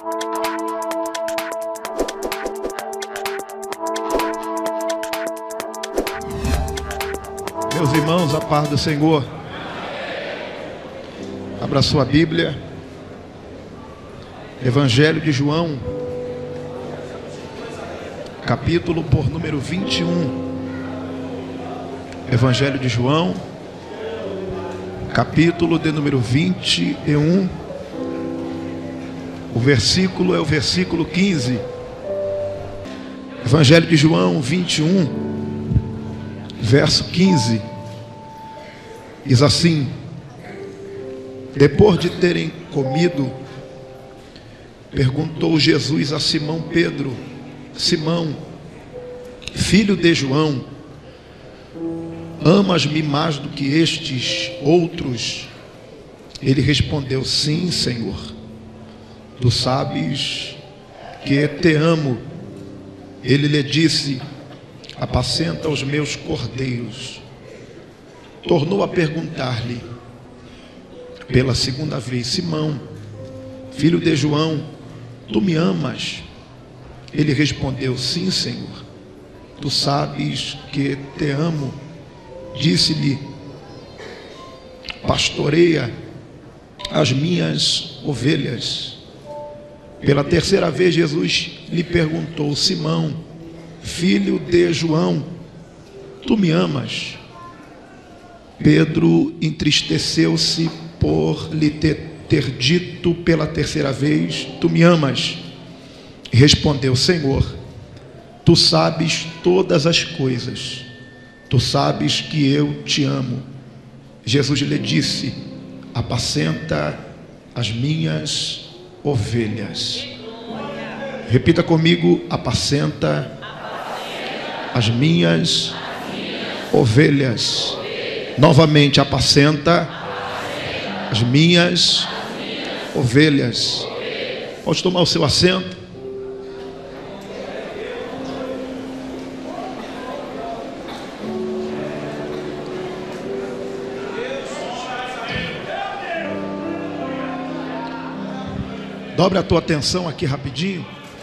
Meus irmãos, a paz do Senhor. Abra sua Bíblia. Evangelho de João, capítulo por número 21. Evangelho de João, capítulo de número 21. O versículo é o versículo 15. Evangelho de João 21, verso 15. Diz assim: depois de terem comido, perguntou Jesus a Simão Pedro: Simão, filho de João, amas-me mais do que estes outros? Ele respondeu: sim, Senhor, tu sabes que te amo. Ele lhe disse: apacenta os meus cordeiros. Tornou a perguntar-lhe pela segunda vez: Simão, filho de João, tu me amas? Ele respondeu: sim, Senhor, tu sabes que te amo. Disse-lhe: pastoreia as minhas ovelhas. Pela terceira vez Jesus lhe perguntou: Simão, filho de João, tu me amas? Pedro entristeceu-se por lhe ter dito pela terceira vez: tu me amas? E respondeu: Senhor, tu sabes todas as coisas, tu sabes que eu te amo. Jesus lhe disse: apacenta as minhas ovelhas. Repita comigo: apacenta as minhas ovelhas. Novamente: apacenta as minhas ovelhas. Pode tomar o seu assento. Dobre a tua atenção aqui rapidinho.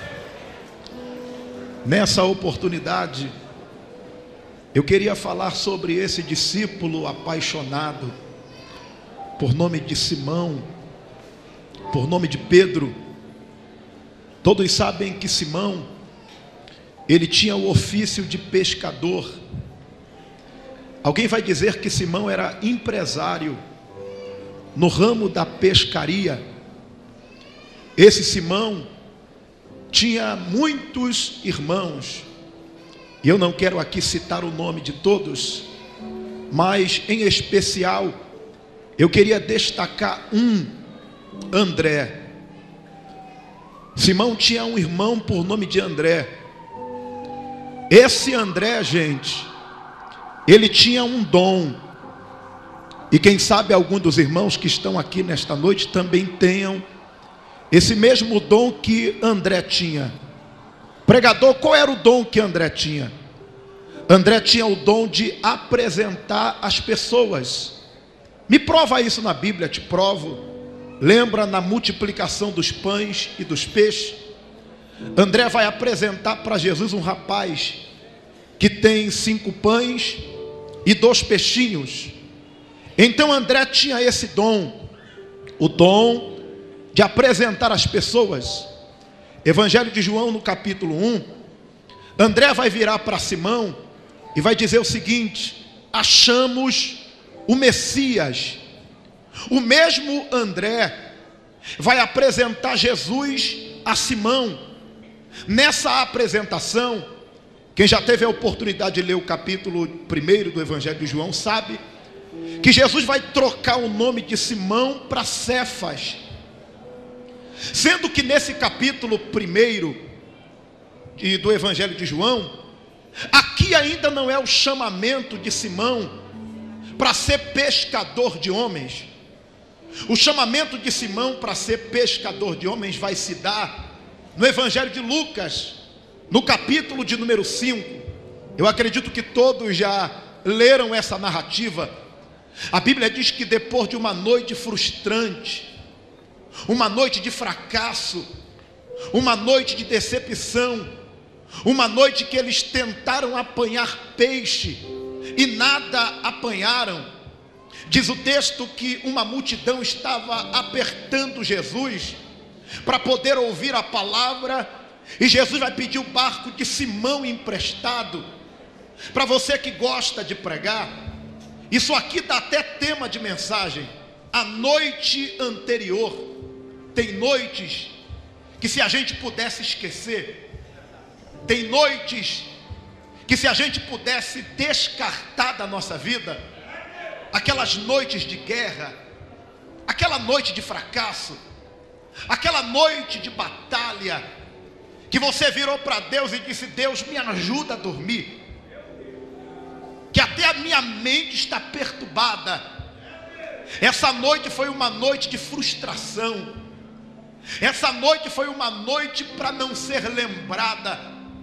Nessa oportunidade, eu queria falar sobre esse discípulo apaixonado, por nome de Simão, por nome de Pedro. Todos sabem que Simão, ele tinha o ofício de pescador. Alguém vai dizer que Simão era empresário no ramo da pescaria. Esse Simão tinha muitos irmãos, e eu não quero aqui citar o nome de todos, mas em especial eu queria destacar André. Simão tinha um irmão por nome de André. Esse André, gente, ele tinha um dom, e quem sabe algum dos irmãos que estão aqui nesta noite também tenham esse mesmo dom que André tinha. Pregador, qual era o dom que André tinha? André tinha o dom de apresentar as pessoas. Me prova isso na Bíblia, te provo. Lembra na multiplicação dos pães e dos peixes? André vai apresentar para Jesus um rapaz que tem 5 pães e 2 peixinhos. Então André tinha esse dom, o dom de apresentar as pessoas. Evangelho de João no capítulo 1, André vai virar para Simão e vai dizer o seguinte: achamos o Messias. O mesmo André vai apresentar Jesus a Simão. Nessa apresentação, quem já teve a oportunidade de ler o capítulo 1 do Evangelho de João sabe que Jesus vai trocar o nome de Simão para Cefas. Sendo que nesse capítulo 1 do Evangelho de João, aqui ainda não é o chamamento de Simão para ser pescador de homens. O chamamento de Simão para ser pescador de homens vai se dar no Evangelho de Lucas, no capítulo de número 5. Eu acredito que todos já leram essa narrativa. A Bíblia diz que depois de uma noite frustrante, uma noite de fracasso, uma noite de decepção, uma noite que eles tentaram apanhar peixe e nada apanharam. Diz o texto que uma multidão estava apertando Jesus para poder ouvir a palavra, e Jesus vai pedir o barco de Simão emprestado. Para você que gosta de pregar, isso aqui dá até tema de mensagem: a noite anterior. Tem noites que se a gente pudesse esquecer, tem noites que se a gente pudesse descartar da nossa vida, aquelas noites de guerra, aquela noite de fracasso, aquela noite de batalha, que você virou para Deus e disse: Deus, me ajuda a dormir, que até a minha mente está perturbada. Essa noite foi uma noite de frustração, essa noite foi uma noite para não ser lembrada.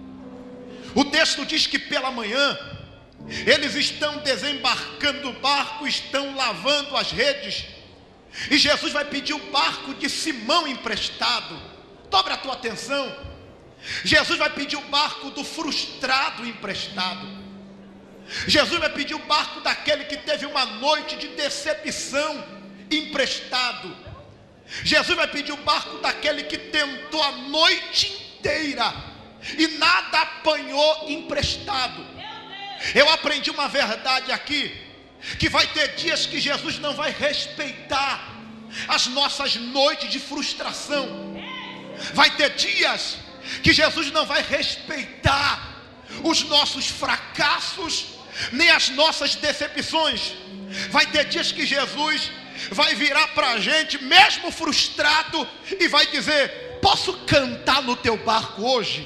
O texto diz que pela manhã eles estão desembarcando do barco, estão lavando as redes, e Jesus vai pedir o barco de Simão emprestado. Dobre a tua atenção, Jesus vai pedir o barco do frustrado emprestado. Jesus vai pedir o barco daquele que teve uma noite de decepção emprestado. Jesus vai pedir o barco daquele que tentou a noite inteira e nada apanhou emprestado. Eu aprendi uma verdade aqui, que vai ter dias que Jesus não vai respeitar as nossas noites de frustração. Vai ter dias que Jesus não vai respeitar os nossos fracassos, nem as nossas decepções. Vai ter dias que Jesus vai virar para a gente, mesmo frustrado, e vai dizer: posso cantar no teu barco hoje?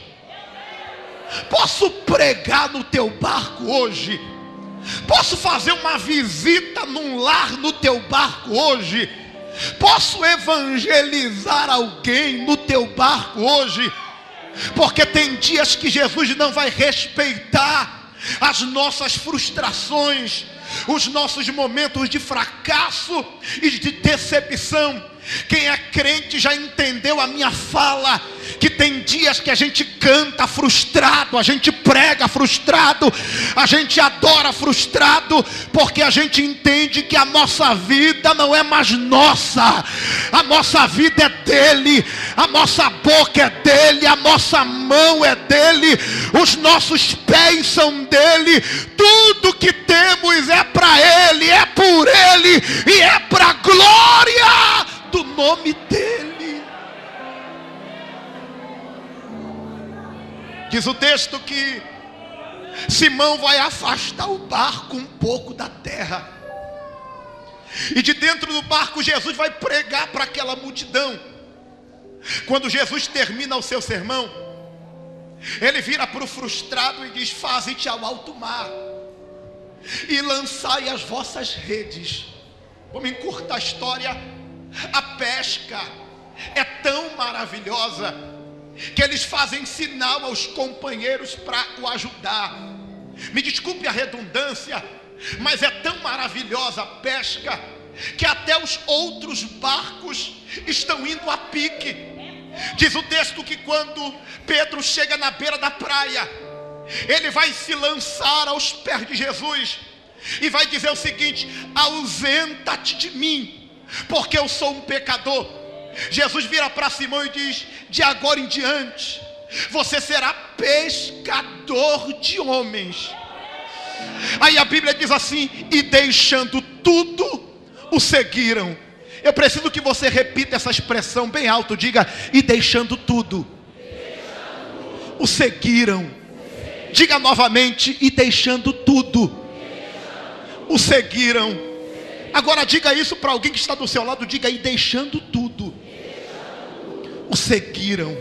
Posso pregar no teu barco hoje? Posso fazer uma visita num lar no teu barco hoje? Posso evangelizar alguém no teu barco hoje? Porque tem dias que Jesus não vai respeitar as nossas frustrações, os nossos momentos de fracasso e de decepção. Quem é crente já entendeu a minha fala, que tem dias que a gente canta frustrado, a gente prega frustrado, a gente adora frustrado, porque a gente entende que a nossa vida não é mais nossa, a nossa vida é dele, a nossa boca é dele, a nossa mão é dele, os nossos pés são dele, tudo que temos é para ele, é por ele e é para a glória do nome dele. Diz o texto que Simão vai afastar o barco um pouco da terra, e de dentro do barco Jesus vai pregar para aquela multidão. Quando Jesus termina o seu sermão, ele vira para o frustrado e diz: faze-te ao alto mar e lançai as vossas redes. Vamos encurtar a história. A pesca é tão maravilhosa que eles fazem sinal aos companheiros para o ajudar. Me desculpe a redundância, mas é tão maravilhosa a pesca que até os outros barcos estão indo a pique. Diz o texto que quando Pedro chega na beira da praia, ele vai se lançar aos pés de Jesus e vai dizer o seguinte: ausenta-te de mim, porque eu sou um pecador. Jesus vira para Simão e diz: de agora em diante você será pescador de homens. Aí a Bíblia diz assim: e deixando tudo o seguiram. Eu preciso que você repita essa expressão bem alto. Diga: e deixando tudo o seguiram. Diga novamente: e deixando tudo o seguiram. Agora diga isso para alguém que está do seu lado. Diga: e deixando tudo o seguiram.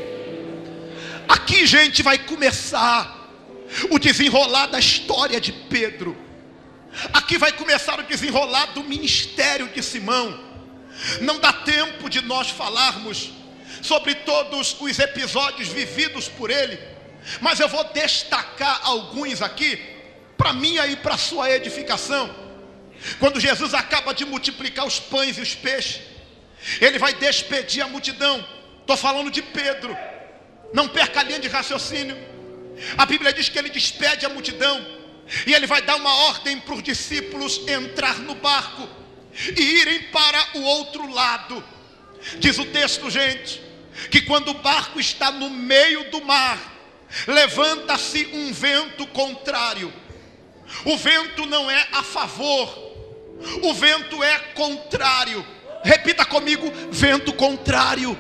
Aqui, gente, vai começar o desenrolar da história de Pedro. Aqui vai começar o desenrolar do ministério de Simão. Não dá tempo de nós falarmos sobre todos os episódios vividos por ele, mas eu vou destacar alguns aqui para minha e para sua edificação. Quando Jesus acaba de multiplicar os pães e os peixes, ele vai despedir a multidão. Estou falando de Pedro. Não perca a linha de raciocínio. A Bíblia diz que ele despede a multidão e ele vai dar uma ordem para os discípulos entrar no barco e irem para o outro lado. Diz o texto, gente, que quando o barco está no meio do mar, levanta-se um vento contrário. O vento não é a favor, o vento é contrário. Repita comigo: vento contrário.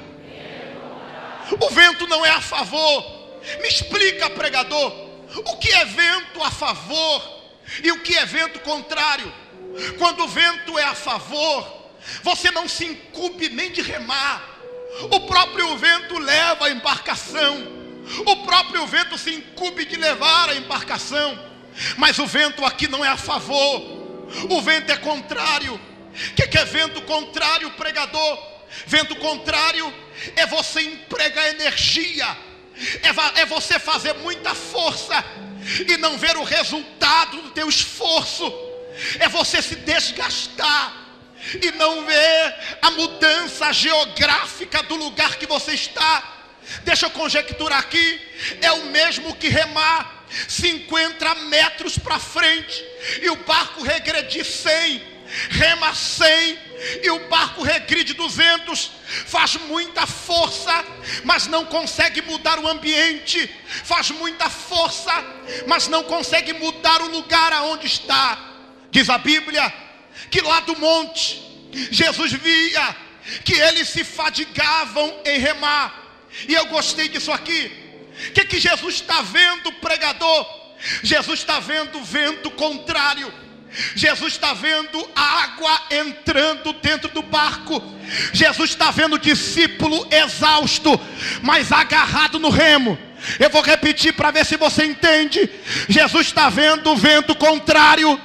O vento não é a favor. Me explica, pregador, o que é vento a favor e o que é vento contrário? Quando o vento é a favor, você não se incumbe nem de remar. O próprio vento leva a embarcação. O próprio vento se incumbe de levar a embarcação. Mas o vento aqui não é a favor. O vento é contrário. O que é vento contrário, pregador? Vento contrário é você empregar energia, é você fazer muita força e não ver o resultado do teu esforço. É você se desgastar e não ver a mudança geográfica do lugar que você está. Deixa eu conjecturar aqui. É o mesmo que remar 50 metros para frente e o barco regredir 100. Rema 100 e o barco regride 200. Faz muita força, mas não consegue mudar o ambiente. Faz muita força, mas não consegue mudar o lugar aonde está. Diz a Bíblia que lá do monte Jesus via que eles se fadigavam em remar. E eu gostei disso aqui. O que Jesus está vendo, pregador? Jesus está vendo vento contrário. Jesus está vendo água entrando dentro do barco. Jesus está vendo o discípulo exausto, mas agarrado no remo. Eu vou repetir para ver se você entende. Jesus está vendo o vento contrário,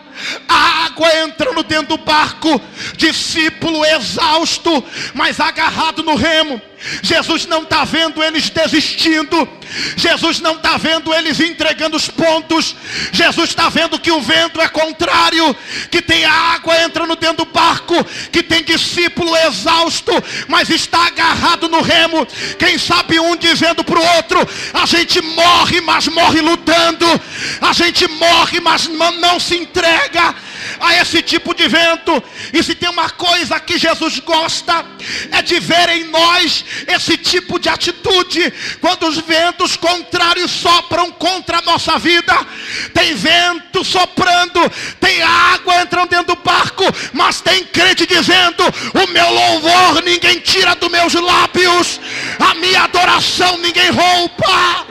a água entrando dentro do barco, discípulo exausto, mas agarrado no remo. Jesus não está vendo eles desistindo. Jesus não está vendo eles entregando os pontos. Jesus está vendo que o vento é contrário, que tem água entrando dentro do barco, que tem discípulo exausto, mas está agarrado no remo. Quem sabe um dizendo para o outro: a gente morre, mas morre lutando. A gente morre, mas não se entrega a esse tipo de vento. E se tem uma coisa que Jesus gosta, é de ver em nós esse tipo de atitude. Quando os ventos contrários sopram contra a nossa vida, tem vento soprando, tem água entrando dentro do barco, mas tem crente dizendo: o meu louvor ninguém tira dos meus lábios, a minha adoração ninguém rouba.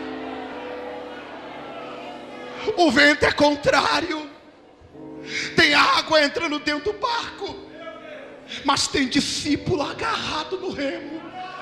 O vento é contrário. Tem água entrando dentro do barco, mas tem discípulo agarrado no remo.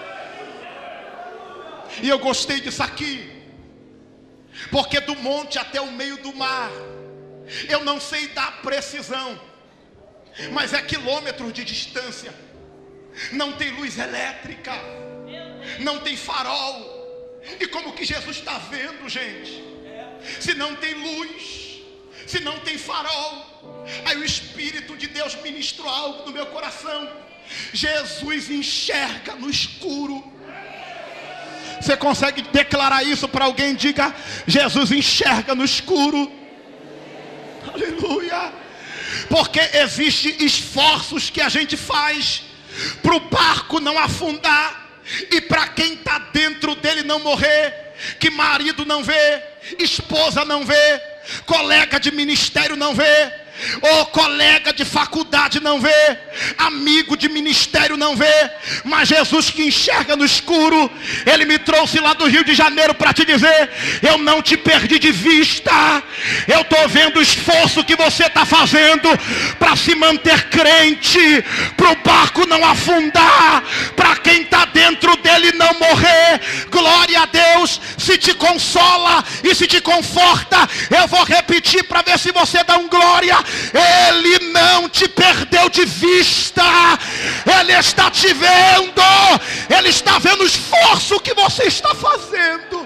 E eu gostei disso aqui, porque do monte até o meio do mar, eu não sei dar precisão, mas é quilômetros de distância. Não tem luz elétrica, não tem farol. E como que Jesus está vendo, gente? Se não tem luz, se não tem farol. Aí o Espírito de Deus ministrou algo no meu coração. Jesus enxerga no escuro. Você consegue declarar isso para alguém? Diga: Jesus enxerga no escuro. Aleluia. Porque existem esforços que a gente faz para o barco não afundar, e para quem está dentro dele não morrer. Que marido não vê, esposa não vê, colega de ministério não vê, ou colega de faculdade não vê, amigo de ministério não vê. Mas Jesus, que enxerga no escuro, Ele me trouxe lá do Rio de Janeiro para te dizer: eu não te perdi de vista. Eu estou vendo o esforço que você está fazendo para se manter crente, para o barco não afundar, para quem está dentro dele não morrer. Glória a Deus. Se te consola e se te conforta, eu vou repetir para ver se você dá um glória. Ele não te perdeu de vista. Ele está te vendo. Ele está vendo o esforço que você está fazendo.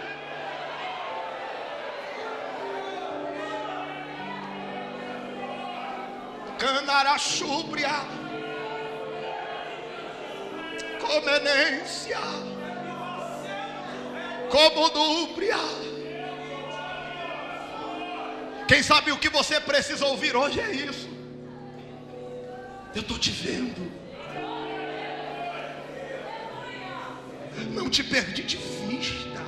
Canarachúbria. comenência, como núbria. Quem sabe o que você precisa ouvir hoje é isso. Eu estou te vendo. Não te perdi de vista.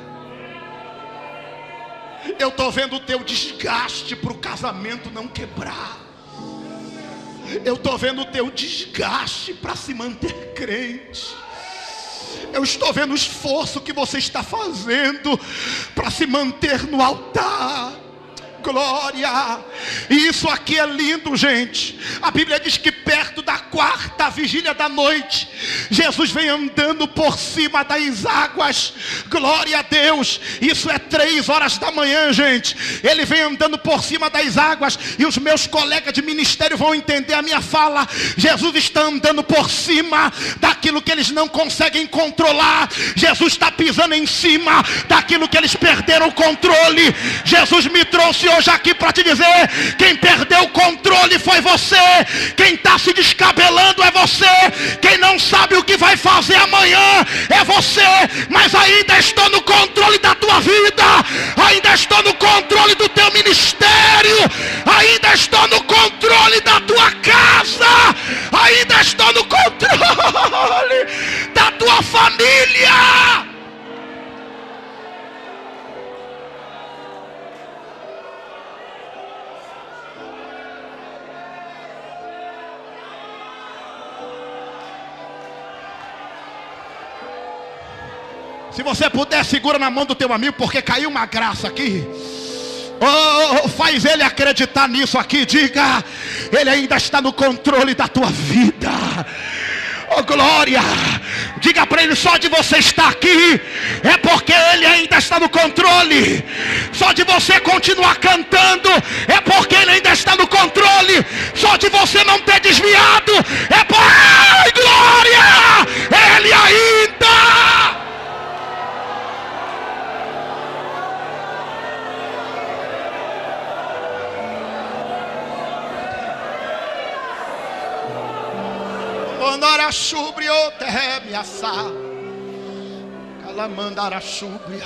Eu estou vendo o teu desgaste para o casamento não quebrar. Eu estou vendo o teu desgaste para se manter crente. Eu estou vendo o esforço que você está fazendo para se manter no altar. Glória. E isso aqui é lindo, gente. A Bíblia diz que perto da quarta vigília da noite, Jesus vem andando por cima das águas. Glória a Deus. Isso é 3 horas da manhã, gente. Ele vem andando por cima das águas. E os meus colegas de ministério vão entender a minha fala. Jesus está andando por cima daquilo que eles não conseguem controlar. Jesus está pisando em cima daquilo que eles perderam o controle. Jesus me trouxe hoje aqui para te dizer: quem perdeu o controle foi você. Quem está se descabelando é você. Quem não sabe o que vai fazer amanhã é você. Mas ainda estou no controle da tua vida. Ainda estou no controle do teu ministério. Ainda estou no controle da tua casa. Ainda estou no controle da tua família. Se você puder, segura na mão do teu amigo, porque caiu uma graça aqui. Oh, faz ele acreditar nisso aqui. Diga: ele ainda está no controle da tua vida. Oh, glória. Diga para ele: só de você estar aqui é porque ele ainda está no controle. Só de você continuar cantando é porque ele ainda está no controle. Só de você não ter desviado é por... Ai, glória! Ele ainda... Mandara chubria, terre assar. Calamandara chubria.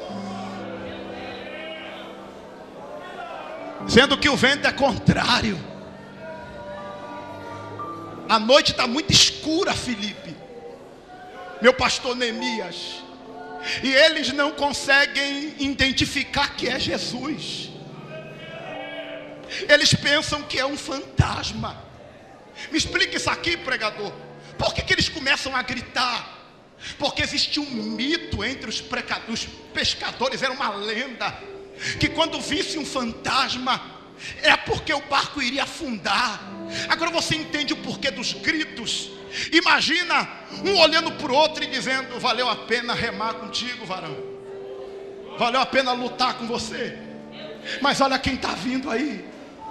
Sendo que o vento é contrário. A noite está muito escura, Felipe, meu pastor Neemias. E eles não conseguem identificar que é Jesus. Eles pensam que é um fantasma. Me explica isso aqui, pregador. Por que eles começam a gritar? Porque existe um mito entre os pescadores, era uma lenda, que quando visse um fantasma, é porque o barco iria afundar. Agora você entende o porquê dos gritos. Imagina um olhando para o outro e dizendo: valeu a pena remar contigo, varão. Valeu a pena lutar com você. Mas olha quem está vindo aí.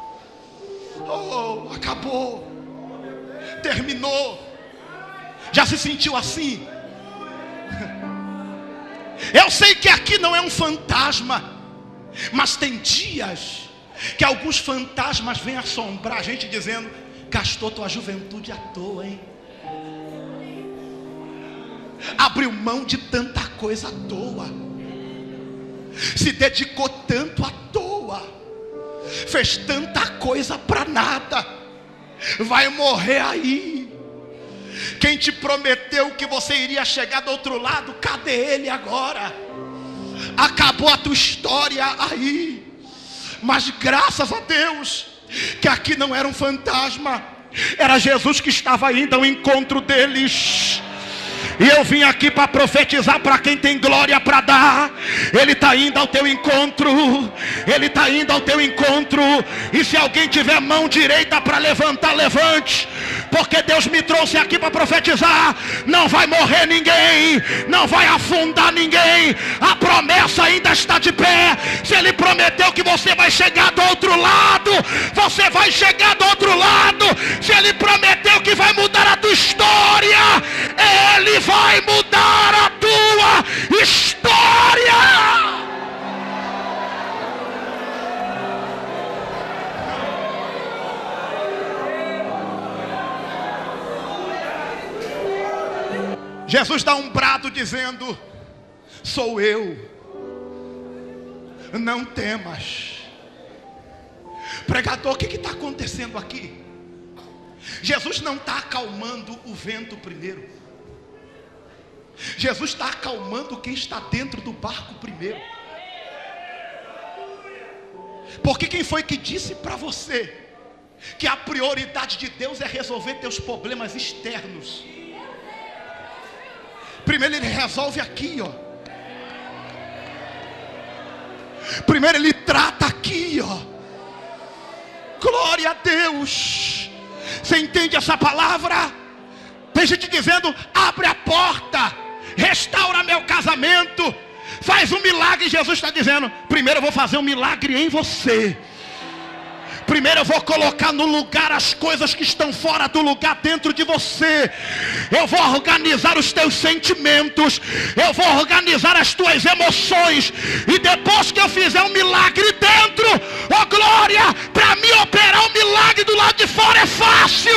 Oh, acabou. Terminou. Já se sentiu assim? Eu sei que aqui não é um fantasma, mas tem dias que alguns fantasmas vêm assombrar a gente dizendo: gastou tua juventude à toa, hein? Abriu mão de tanta coisa à toa, se dedicou tanto à toa, fez tanta coisa para nada, vai morrer aí. Quem te prometeu que você iria chegar do outro lado, cadê ele agora? Acabou a tua história aí. Mas graças a Deus que aqui não era um fantasma, era Jesus que estava indo ao encontro deles. E eu vim aqui para profetizar para quem tem glória para dar. Ele está indo ao teu encontro. Ele está indo ao teu encontro. E se alguém tiver mão direita para levantar, levante. Porque Deus me trouxe aqui para profetizar. Não vai morrer ninguém, não vai afundar ninguém. A promessa ainda está de pé. Se Ele prometeu que você vai chegar do outro lado, você vai chegar do outro lado. Se Ele prometeu que vai mudar a tua história, Ele vai mudar a tua história. Jesus dá um brado dizendo: sou eu, não temas. Pregador, o que está acontecendo aqui? Jesus não está acalmando o vento primeiro. Jesus está acalmando quem está dentro do barco primeiro. Porque quem foi que disse para você que a prioridade de Deus é resolver teus problemas externos? Primeiro ele resolve aqui, ó. Primeiro ele trata aqui, ó. Glória a Deus. Você entende essa palavra? Tem gente dizendo: abre a porta, restaura meu casamento, faz um milagre. Jesus está dizendo: primeiro eu vou fazer um milagre em você. Primeiro eu vou colocar no lugar as coisas que estão fora do lugar dentro de você. Eu vou organizar os teus sentimentos. Eu vou organizar as tuas emoções. E depois que eu fizer um milagre dentro, oh glória, para mim operar um milagre do lado de fora é fácil.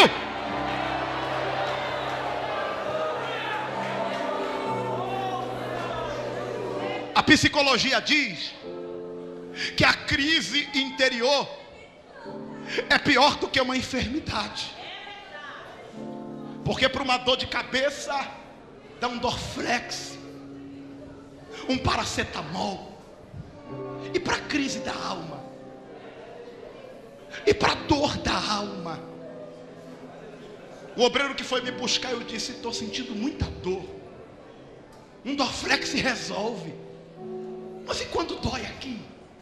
A psicologia diz que a crise interior é pior do que uma enfermidade. Porque para uma dor de cabeça dá um Dorflex, um paracetamol. E para a crise da alma, e para a dor da alma, o obreiro que foi me buscar, eu disse: estou sentindo muita dor. Um Dorflex se resolve. Mas e quando dói aqui?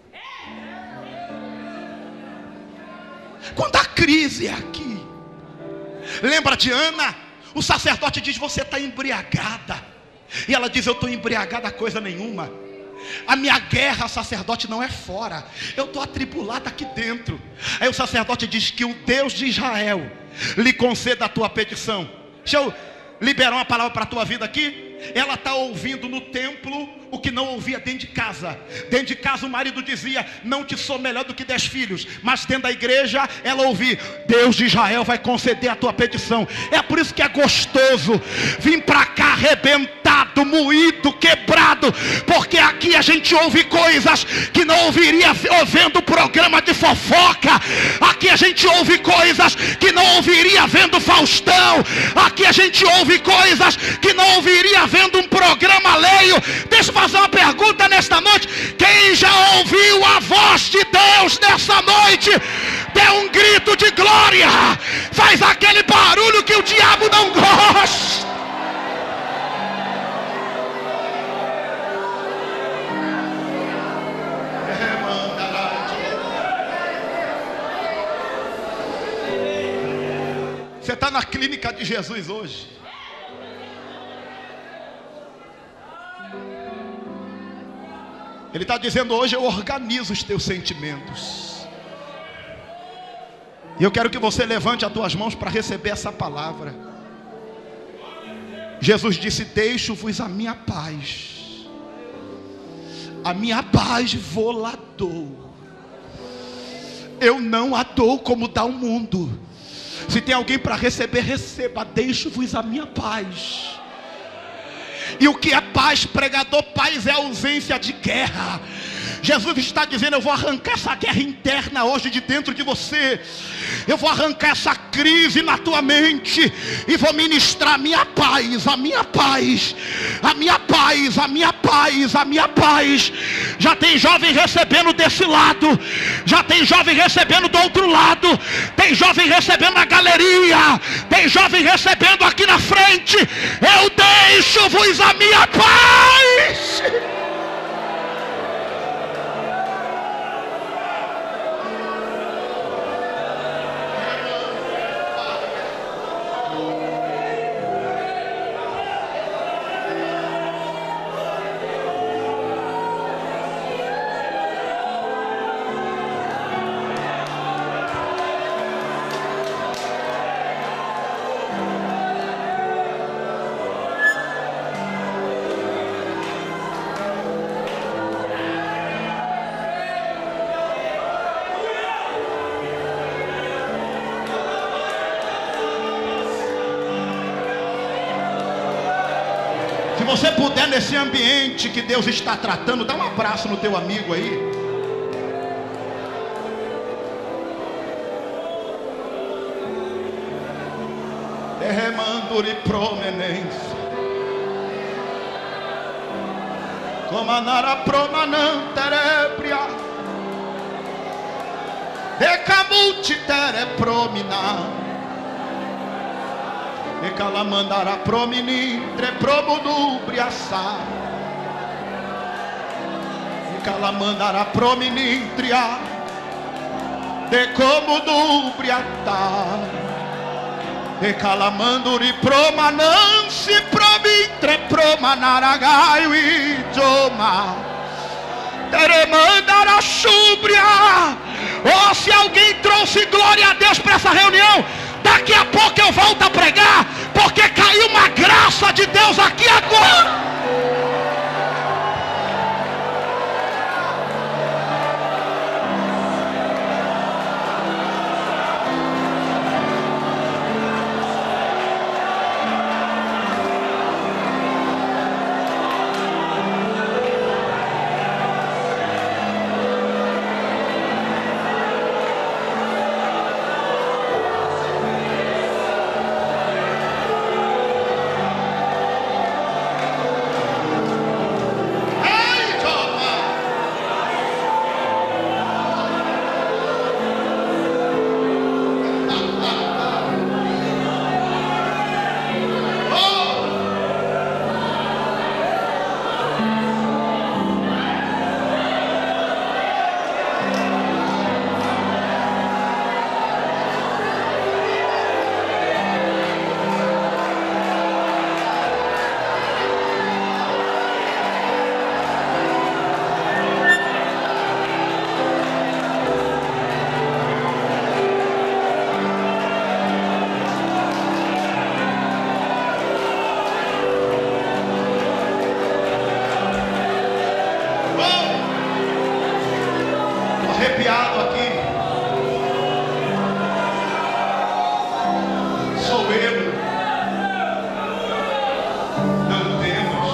Quando a crise é aqui. Lembra de Ana? O sacerdote diz: você está embriagada. E ela diz: eu estou embriagada coisa nenhuma. A minha guerra, sacerdote, não é fora. Eu estou atribulada aqui dentro. Aí o sacerdote diz que o Deus de Israel lhe conceda a tua petição. Deixa eu liberar uma palavra para a tua vida aqui. Ela está ouvindo no templo o que não ouvia dentro de casa. Dentro de casa o marido dizia: não te sou melhor do que 10 filhos. Mas dentro da igreja ela ouvia: Deus de Israel vai conceder a tua petição. É por isso que é gostoso vir para cá arrebentado, moído, quebrado. Porque aqui a gente ouve coisas que não ouviria ouvindo programa de fofoca. Aqui a gente ouve coisas que não ouviria vendo Faustão. Aqui a gente ouve coisas que não ouviria vendo um programa alheio. Deixa eu fazer uma pergunta nesta noite. Quem já ouviu a voz de Deus nessa noite, dê um grito de glória. Faz aquele barulho que o diabo não gosta. Você está na clínica de Jesus hoje. Ele está dizendo: hoje eu organizo os teus sentimentos. E eu quero que você levante as tuas mãos para receber essa palavra. Jesus disse: deixo-vos a minha paz. A minha paz vou-la dou. Eu não a dou como dá o mundo. Se tem alguém para receber, receba. Deixo-vos a minha paz. E o que é paz, pregador? Paz é ausência de guerra. Jesus está dizendo: eu vou arrancar essa guerra interna hoje de dentro de você. Eu vou arrancar essa crise na tua mente e vou ministrar a minha paz, a minha paz, a minha paz, a minha paz, a minha paz. Já tem jovem recebendo desse lado, já tem jovem recebendo do outro lado, tem jovem recebendo na galeria, tem jovem recebendo aqui na frente. Eu deixo-vos a minha paz. você puder, nesse ambiente que Deus está tratando, dá um abraço no teu amigo aí. Remanduri promenência, comanara promananterebria, decamuti tere prominar, decalamandara prominintre promudubriaçar, decalamandara prominintria, decomudubriatar. E calamanduri promanansi promintre promanaragaio idioma teremandara chúbria. Oh, se alguém trouxe glória a Deus para essa reunião, daqui a pouco eu volto a pregar, porque caiu uma graça de Deus aqui agora. Arrepiado aqui. Sou eu. Não temos.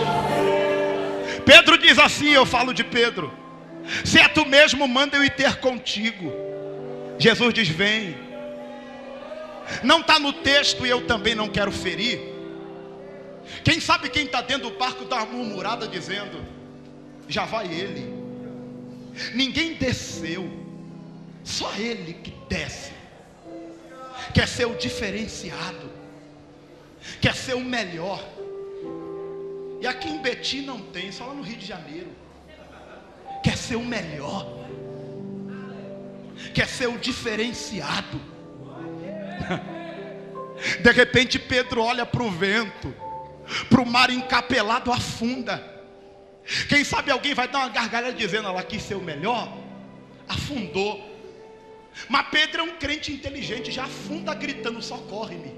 Pedro diz assim, eu falo de Pedro: se é tu mesmo, manda eu ir ter contigo. Jesus diz: vem. Não está no texto e eu também não quero ferir. Quem sabe quem está dentro do barco dá uma murmurada dizendo: já vai ele. Ninguém desceu, só ele que desce. Quer ser o diferenciado, quer ser o melhor. E aqui em Betim não tem, só lá no Rio de Janeiro. Quer ser o melhor, quer ser o diferenciado. De repente Pedro olha para o vento, para o mar encapelado afunda. Quem sabe alguém vai dar uma gargalhada dizendo: ela quis ser o melhor, afundou. Mas Pedro é um crente inteligente, já afunda gritando: socorre-me.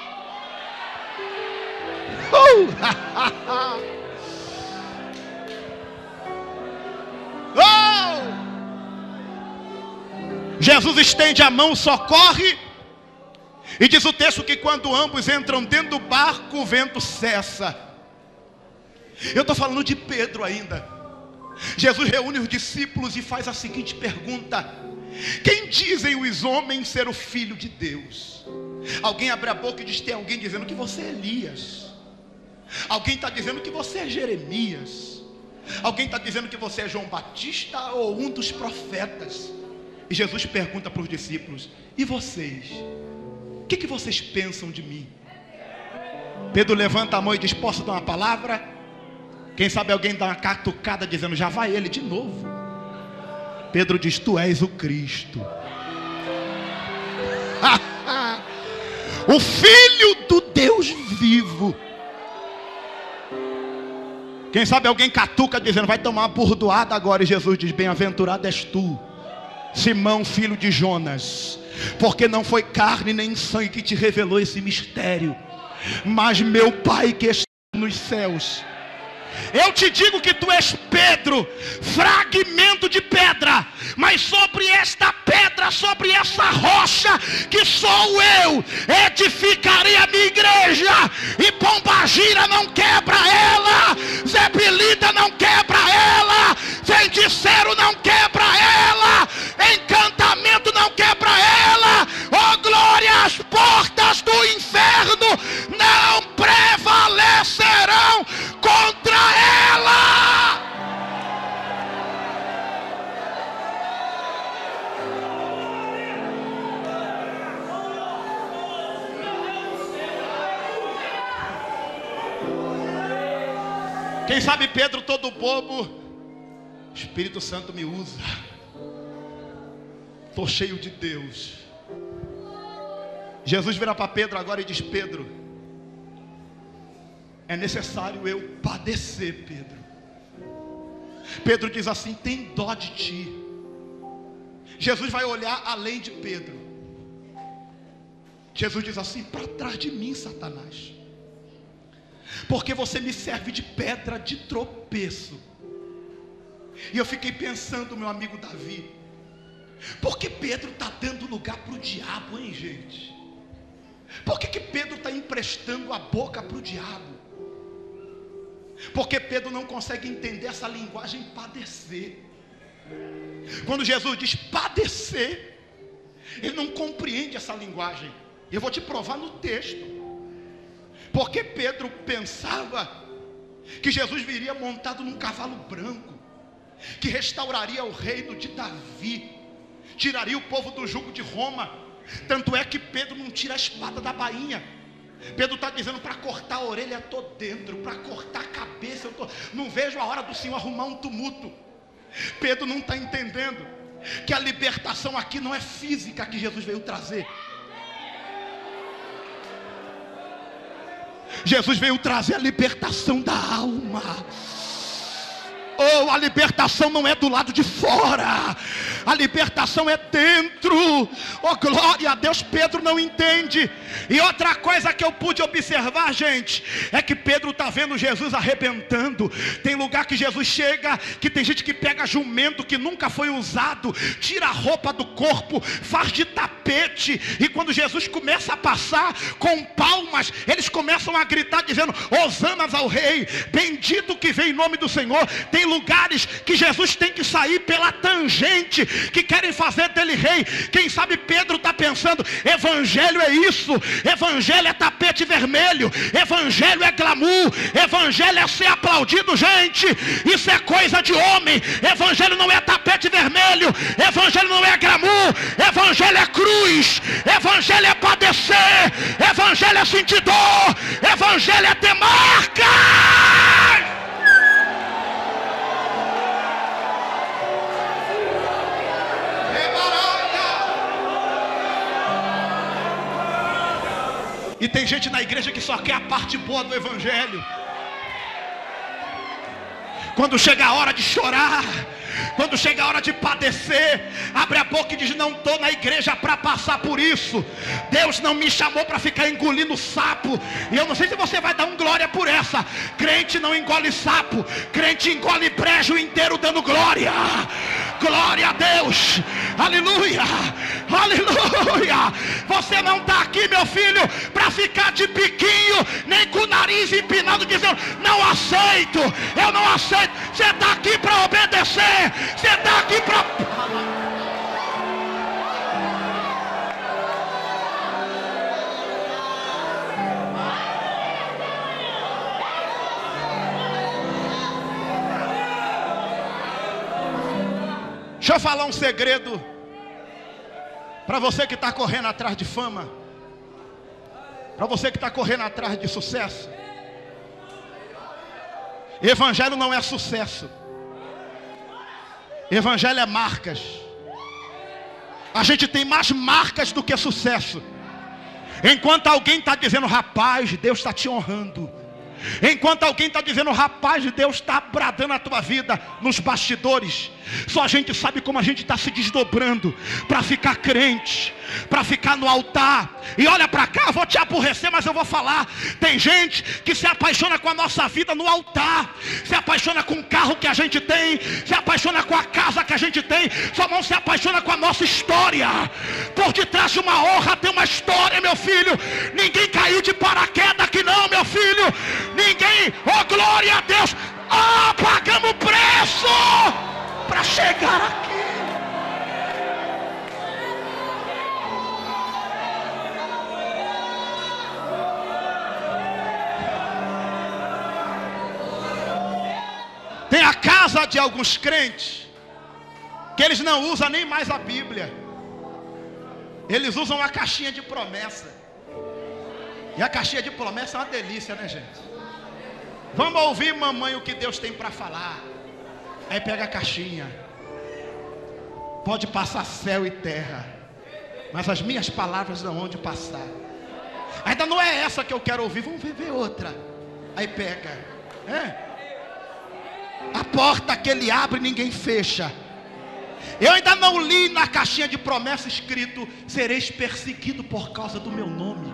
Jesus estende a mão, socorre. E diz o texto que quando ambos entram dentro do barco, o vento cessa. Eu estou falando de Pedro ainda. Jesus reúne os discípulos e faz a seguinte pergunta: quem dizem os homens ser o Filho de Deus? Alguém abre a boca e diz: tem alguém dizendo que você é Elias. Alguém está dizendo que você é Jeremias. Alguém está dizendo que você é João Batista ou um dos profetas. E Jesus pergunta para os discípulos: e vocês? O que vocês pensam de mim? Pedro levanta a mão e diz: posso dar uma palavra? Quem sabe alguém dá uma catucada dizendo: já vai ele de novo. Pedro diz: tu és o Cristo, o Filho do Deus vivo. Quem sabe alguém catuca dizendo: vai tomar uma burdoada agora. E Jesus diz: bem-aventurado és tu, Simão, filho de Jonas, porque não foi carne nem sangue que te revelou esse mistério, mas meu Pai que está nos céus. Eu te digo que tu és Pedro, fragmento de pedra, mas sobre esta pedra, sobre essa rocha, que sou eu, edificarei a minha igreja, e Pombagira não quebra ela, Zé Belida não quebra ela, Feiticeiro não quebra ela, encantamento não quebra ela, oh glória, as portas do inferno não prevalecerão contra ela. Quem sabe Pedro todo bobo, Espírito Santo me usa, estou cheio de Deus. Jesus vira para Pedro agora e diz: Pedro, é necessário eu padecer, Pedro. Pedro diz assim: tem dó de ti. Jesus vai olhar além de Pedro. Jesus diz assim: para trás de mim, Satanás, porque você me serve de pedra de tropeço. E eu fiquei pensando, meu amigo Davi, por que Pedro está dando lugar para o diabo, hein, gente? Por que Pedro está emprestando a boca para o diabo? Porque Pedro não consegue entender essa linguagem padecer. Quando Jesus diz padecer, ele não compreende essa linguagem. Eu vou te provar no texto. Porque Pedro pensava que Jesus viria montado num cavalo branco, que restauraria o reino de Davi, tiraria o povo do jugo de Roma. Tanto é que Pedro não tira a espada da bainha. Pedro está dizendo: para cortar a orelha estou dentro, para cortar a cabeça eu tô... não vejo a hora do Senhor arrumar um tumulto. Pedro não está entendendo que a libertação aqui não é física que Jesus veio trazer. Jesus veio trazer a libertação da alma. Oh, a libertação não é do lado de fora, a libertação é dentro. Oh, glória a Deus. Pedro não entende. E outra coisa que eu pude observar, gente, é que Pedro está vendo Jesus arrebentando. Tem lugar que Jesus chega, que tem gente que pega jumento que nunca foi usado, tira a roupa do corpo, faz de tapete, e quando Jesus começa a passar com palmas, eles começam a gritar dizendo: Hosanas ao rei, bendito que vem em nome do Senhor. Tem lugares que Jesus tem que sair pela tangente, que querem fazer dele rei. Quem sabe Pedro está pensando: evangelho é isso, evangelho é tapete vermelho, evangelho é glamour, evangelho é ser aplaudido. Gente, isso é coisa de homem. Evangelho não é tapete vermelho, evangelho não é glamour, evangelho é cruz, evangelho é padecer, evangelho é sentir dor, evangelho é ter marca. E tem gente na igreja que só quer a parte boa do evangelho. Quando chega a hora de chorar, quando chega a hora de padecer, abre a boca e diz: não estou na igreja para passar por isso. Deus não me chamou para ficar engolindo sapo. E eu não sei se você vai dar um glória por essa. Crente não engole sapo, crente engole brejo inteiro dando glória. Glória a Deus, aleluia, aleluia. Você não está aqui, meu filho, para ficar de biquinho, nem com o nariz empinado dizendo: não aceito, eu não aceito. Você está aqui para obedecer, você está aqui para... Deixa eu falar um segredo para você que está correndo atrás de fama, para você que está correndo atrás de sucesso. Evangelho não é sucesso, evangelho é marcas. A gente tem mais marcas do que sucesso. Enquanto alguém está dizendo: rapaz, Deus está te honrando, Enquanto alguém está dizendo, rapaz, Deus está bradando a tua vida nos bastidores, só a gente sabe como a gente está se desdobrando para ficar crente, para ficar no altar. E olha para cá, eu vou te aborrecer, mas eu vou falar. Tem gente que se apaixona com a nossa vida no altar, se apaixona com o carro que a gente tem, se apaixona com a casa que a gente tem, só não se apaixona com a nossa história. Por detrás de uma honra tem uma história, meu filho. Ninguém caiu de paraquedas aqui não, meu filho. Ninguém, oh glória a Deus, pagamos o preço para chegar aqui. Tem a casa de alguns crentes que eles não usam nem mais a Bíblia. Eles usam uma caixinha de promessa. E a caixinha de promessa é uma delícia, né, gente? Vamos ouvir, mamãe, o que Deus tem para falar. Aí pega a caixinha. Pode passar céu e terra, mas as minhas palavras não hão de passar. Ainda não é essa que eu quero ouvir. Vamos ver outra. Aí pega. A porta que ele abre ninguém fecha. Eu ainda não li na caixinha de promessa escrito: sereis perseguido por causa do meu nome.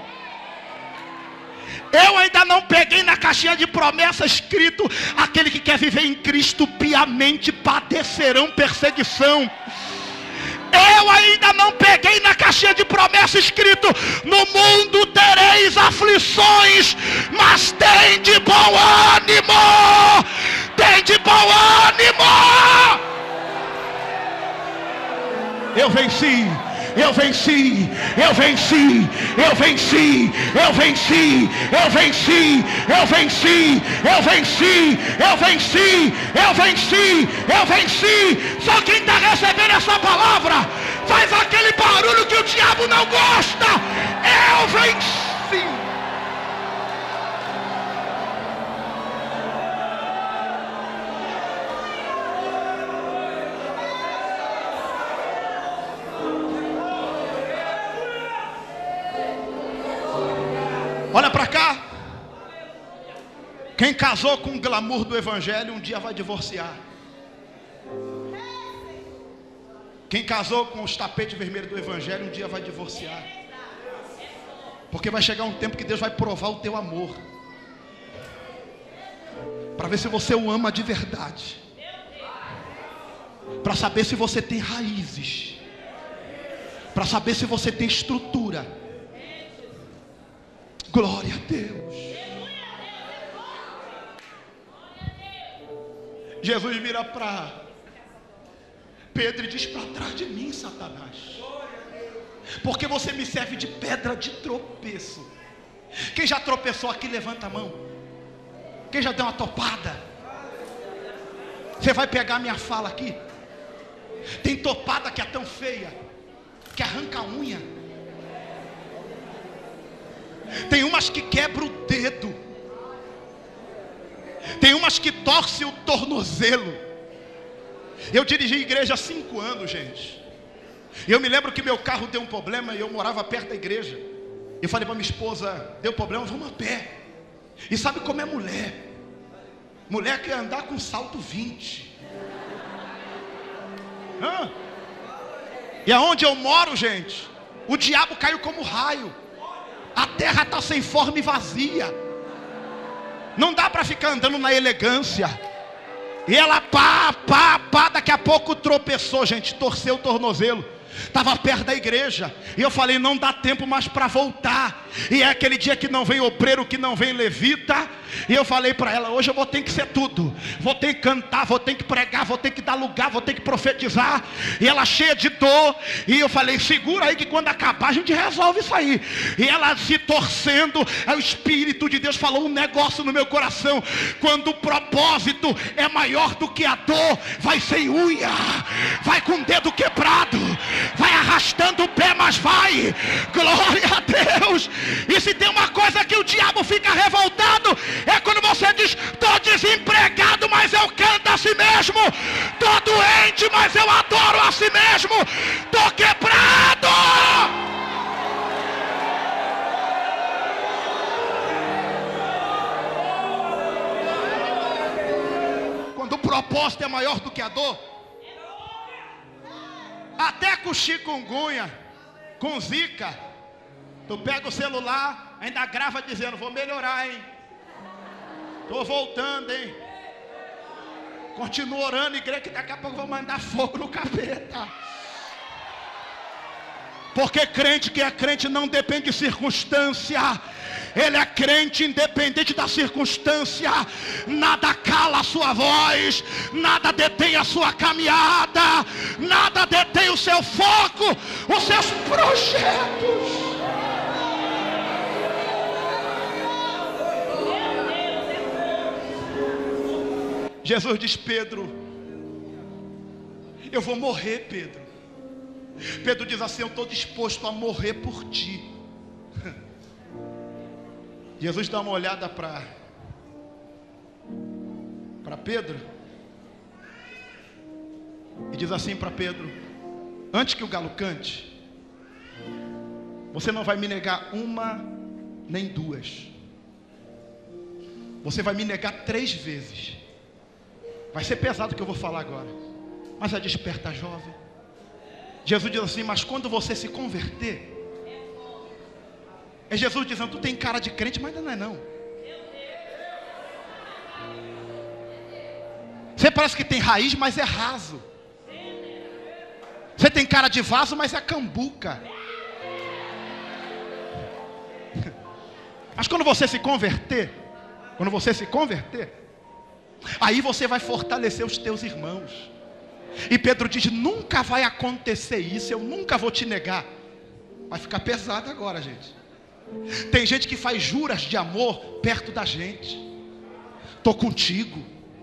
Eu ainda não peguei na caixinha de promessa escrito: aquele que quer viver em Cristo piamente padecerão perseguição. Eu ainda não peguei na caixinha de promessa escrito: no mundo tereis aflições, mas tem de bom ânimo. Tem de bom ânimo. Eu venci. Eu venci, eu venci, eu venci, eu venci, eu venci, eu venci, eu venci, eu venci, eu venci, eu venci. Só quem está recebendo essa palavra faz aquele barulho que o diabo não gosta. Eu venci. Olha para cá. Quem casou com o glamour do evangelho um dia vai divorciar. Quem casou com os tapetes vermelhos do evangelho um dia vai divorciar. Porque vai chegar um tempo que Deus vai provar o teu amor, para ver se você o ama de verdade, para saber se você tem raízes, para saber se você tem estrutura. Glória a Deus. Jesus vira para Pedro e diz: para trás de mim, Satanás, porque você me serve de pedra de tropeço. Quem já tropeçou aqui, levanta a mão. Quem já deu uma topada? Você vai pegar a minha fala aqui. Tem topada que é tão feia que arranca a unha. Tem umas que quebram o dedo. Tem umas que torcem o tornozelo. Eu dirigi a igreja há 5 anos, gente. Eu me lembro que meu carro deu um problema e eu morava perto da igreja. Eu falei para minha esposa: deu problema, vamos a pé. E sabe como é mulher? Mulher quer andar com salto 20. E aonde eu moro, gente, o diabo caiu como raio. A terra está sem forma e vazia. Não dá para ficar andando na elegância. E ela daqui a pouco tropeçou, gente, torceu o tornozelo. Estava perto da igreja. E eu falei: não dá tempo mais para voltar. E é aquele dia que não vem obreiro, que não vem levita. E eu falei para ela: hoje eu vou ter que ser tudo. Vou ter que cantar, vou ter que pregar, vou ter que dar lugar, vou ter que profetizar. E ela cheia de dor. E eu falei: segura aí que quando acabar a gente resolve isso aí. E ela se torcendo. Aí o Espírito de Deus falou um negócio no meu coração: quando o propósito é maior do que a dor, vai sem unha, vai com o dedo quebrado, vai arrastando o pé, mas vai. Glória a Deus. E se tem uma coisa que o diabo fica revoltado, é quando você diz: estou desempregado, mas eu canto a si mesmo. Estou doente, mas eu adoro a si mesmo. Estou quebrado. Quando o propósito é maior do que a dor. Até com chikungunya, com zika, tu pega o celular, ainda grava dizendo, vou melhorar, hein? Tô voltando, hein? Continua orando, igreja, que daqui a pouco vou mandar fogo no capeta. Porque crente que é crente não depende de circunstância. Ele é crente independente da circunstância. Nada cala a sua voz, nada detém a sua caminhada, nada detém o seu foco, os seus projetos. Jesus diz, Pedro, eu vou morrer, Pedro. Pedro diz assim, eu estou disposto a morrer por ti. Jesus dá uma olhada para Pedro e diz assim para Pedro, antes que o galo cante, você não vai me negar uma nem duas, você vai me negar 3 vezes. Vai ser pesado o que eu vou falar agora, mas é desperta jovem. Jesus diz assim, mas quando você se converter, é Jesus dizendo, tu tem cara de crente, mas ainda não é não. Você parece que tem raiz, mas é raso. Você tem cara de vaso, mas é cambuca. Mas quando você se converter, aí você vai fortalecer os teus irmãos. E Pedro diz, nunca vai acontecer isso, eu nunca vou te negar. Vai ficar pesado agora, gente. Tem gente que faz juras de amor perto da gente. Estou contigo.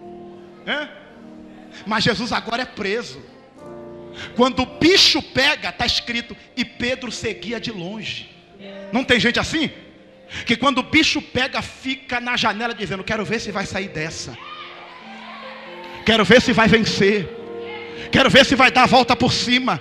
Mas Jesus agora é preso. Quando o bicho pega, está escrito, e Pedro seguia de longe. Não tem gente assim? Que quando o bicho pega, fica na janela dizendo, quero ver se vai sair dessa. Quero ver se vai vencer. Quero ver se vai dar a volta por cima.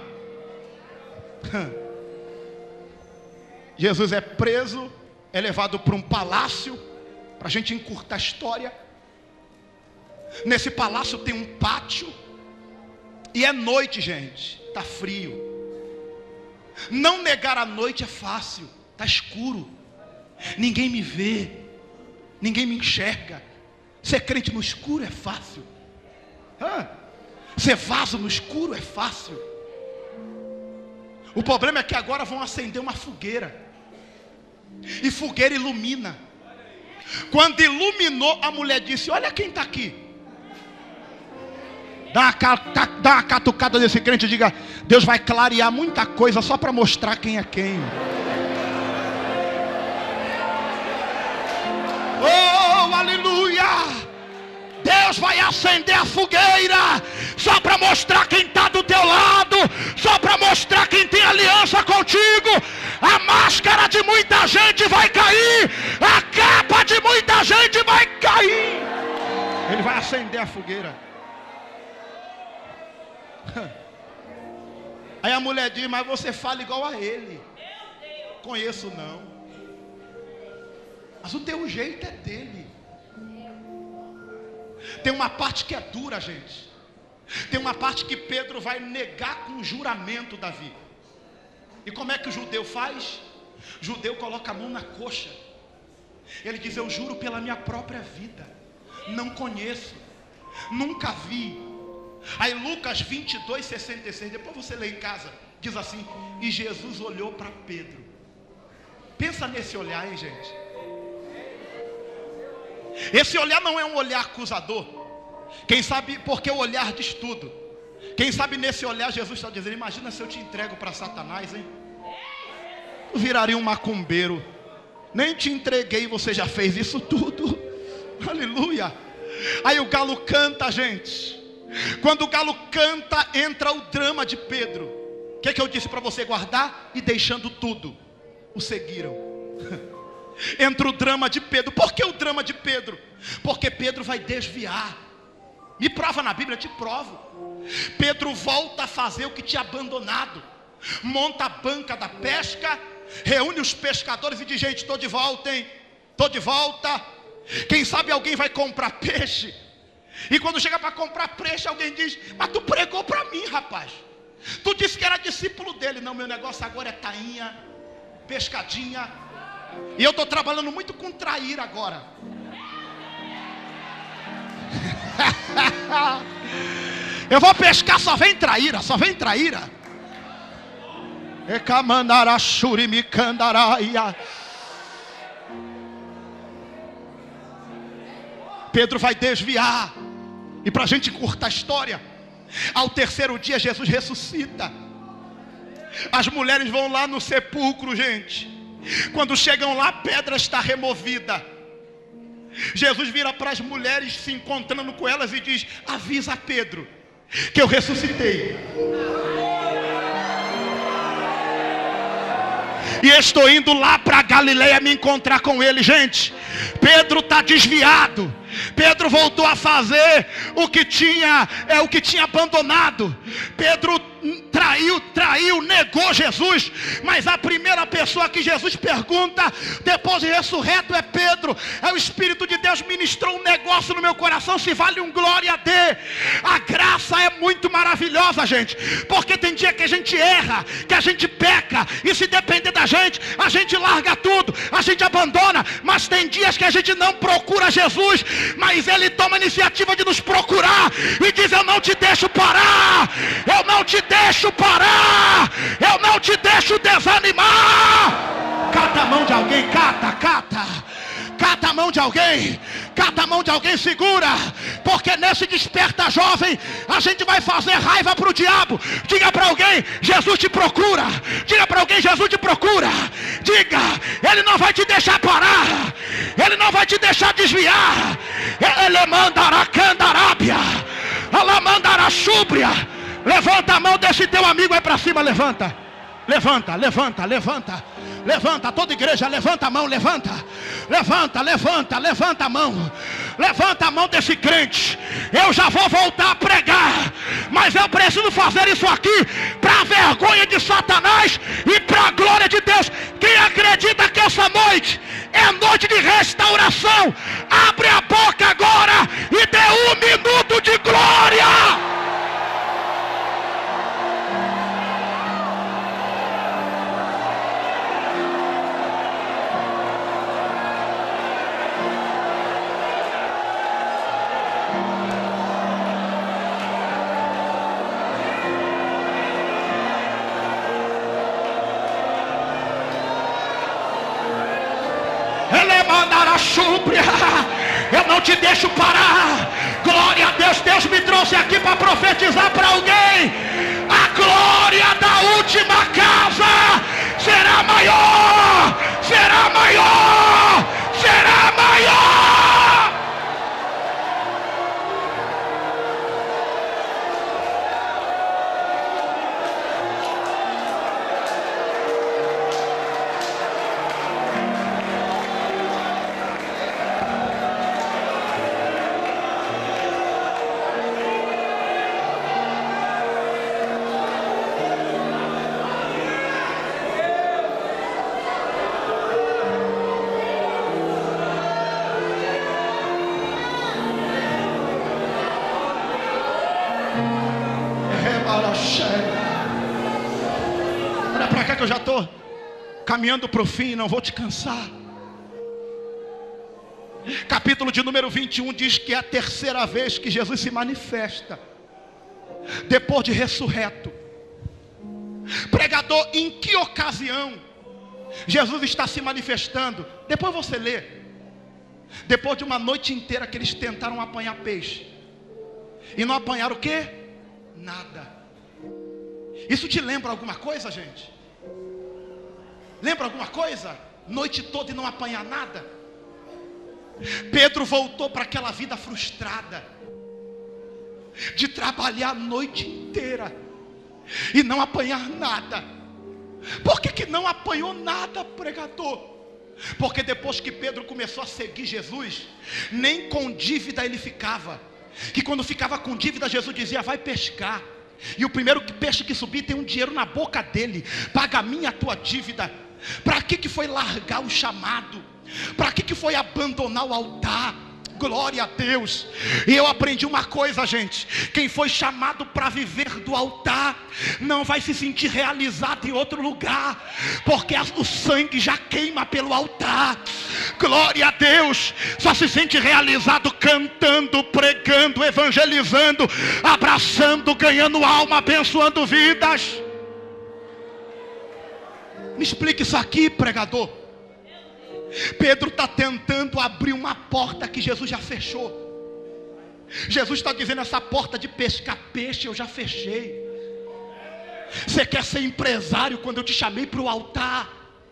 Jesus é preso, é levado para um palácio, para a gente encurtar a história. Nesse palácio tem um pátio, e é noite, gente, está frio. Não negar a noite é fácil, está escuro, ninguém me vê, ninguém me enxerga. Ser crente no escuro é fácil. Ser vaso no escuro é fácil. O problema é que agora vão acender uma fogueira. E fogueira ilumina. Quando iluminou, a mulher disse, olha quem está aqui. Dá uma catucada nesse crente e diga, Deus vai clarear muita coisa só para mostrar quem é quem. Oh, aleluia! Deus vai acender a fogueira só para mostrar quem está do teu lado, só para mostrar quem tem aliança contigo. A máscara de muita gente vai cair, a capa de muita gente vai cair. Ele vai acender a fogueira. Aí a mulher diz, mas você fala igual a ele. Conheço não. Mas o teu jeito é dele. Tem uma parte que é dura, gente. Tem uma parte que Pedro vai negar com juramento Davi. E como é que o judeu faz? O judeu coloca a mão na coxa. Ele diz, eu juro pela minha própria vida, não conheço, nunca vi. Aí Lucas 22:66, depois você lê em casa, diz assim, e Jesus olhou para Pedro. Pensa nesse olhar, hein, gente? Esse olhar não é um olhar acusador. Quem sabe, porque o olhar diz tudo. Quem sabe nesse olhar Jesus está dizendo, imagina se eu te entrego para Satanás, hein? Tu viraria um macumbeiro. Nem te entreguei, você já fez isso tudo. Aleluia. Aí o galo canta, gente. Quando o galo canta, entra o drama de Pedro. O que eu disse para você guardar? E deixando tudo, o seguiram. Entra o drama de Pedro. Por que o drama de Pedro? Porque Pedro vai desviar. Me prova na Bíblia, eu te provo. Pedro volta a fazer o que tinha abandonado. Monta a banca da pesca, reúne os pescadores e diz, gente, estou de volta, hein? Estou de volta. Quem sabe alguém vai comprar peixe. E quando chega para comprar peixe, alguém diz: mas tu pregou para mim, rapaz. Tu disse que era discípulo dele. Não, meu negócio agora é tainha, pescadinha. E eu estou trabalhando muito com traíra agora. Eu vou pescar, só vem traíra, só vem traíra. Pedro vai desviar. E para a gente encurtar a história, ao terceiro dia Jesus ressuscita. As mulheres vão lá no sepulcro, gente. Quando chegam lá, a pedra está removida. Jesus vira para as mulheres, se encontrando com elas, e diz: avisa Pedro que eu ressuscitei. E estou indo lá para Galileia me encontrar com ele. Gente, Pedro está desviado. Pedro voltou a fazer o que tinha abandonado. Pedro traiu, negou Jesus. Mas a primeira pessoa que Jesus pergunta depois de ressurreto é Pedro. É o Espírito de Deus ministrou um negócio no meu coração. Se vale um glória a Deus. A graça é muito maravilhosa, gente, porque tem dia que a gente erra, que a gente peca, e se depender da gente, a gente larga tudo, a gente abandona. Mas tem dias que a gente não procura Jesus, mas Ele toma a iniciativa de nos procurar e diz: eu não te deixo parar, eu não te deixo parar, eu não te deixo desanimar. Cata a mão de alguém, cata a mão de alguém, cata a mão de alguém, segura, porque nesse desperta jovem a gente vai fazer raiva para o diabo. Diga para alguém: Jesus te procura. Diga para alguém: Jesus te procura. Diga: Ele não vai te deixar parar, Ele não vai te deixar desviar. Ele mandará candarábia, ela mandará súbria. Levanta a mão desse teu amigo aí para cima, levanta. Levanta, levanta, levanta. Levanta, toda igreja, levanta a mão, levanta. Levanta, levanta, levanta a mão. Levanta a mão desse crente. Eu já vou voltar a pregar, mas eu preciso fazer isso aqui para a vergonha de Satanás e para a glória de Deus. Quem acredita que essa noite é noite de restauração, abre a boca agora e dê 1 minuto de glória. Eu não te deixo parar. Glória a Deus. Deus me trouxe aqui para profetizar para alguém. A glória da última casa será maior, será maior, será maior. Olha para cá que eu já estou caminhando para o fim e não vou te cansar. Capítulo de número 21 diz que é a terceira vez que Jesus se manifesta depois de ressurreto. Pregador, em que ocasião Jesus está se manifestando? Depois você lê. Depois de uma noite inteira que eles tentaram apanhar peixe e não apanharam o quê? Nada. Isso te lembra alguma coisa, gente? Lembra alguma coisa? Noite toda e não apanhar nada. Pedro voltou para aquela vida frustrada de trabalhar a noite inteira e não apanhar nada. Por que não apanhou nada, pregador? Porque depois que Pedro começou a seguir Jesus, nem com dívida ele ficava. Que quando ficava com dívida, Jesus dizia: vai pescar. E o primeiro peixe que subir tem um dinheiro na boca dele. Paga a minha, a tua dívida. Para que foi largar o chamado? Para que foi abandonar o altar? Glória a Deus. E eu aprendi uma coisa, gente: quem foi chamado para viver do altar não vai se sentir realizado em outro lugar, porque o sangue já queima pelo altar. Glória a Deus. Só se sente realizado cantando, pregando, evangelizando, abraçando, ganhando alma, abençoando vidas. Me explique isso aqui, pregador. Pedro está tentando abrir uma porta que Jesus já fechou. Jesus está dizendo: essa porta de pescar peixe eu já fechei. Você quer ser empresário quando eu te chamei para o altar?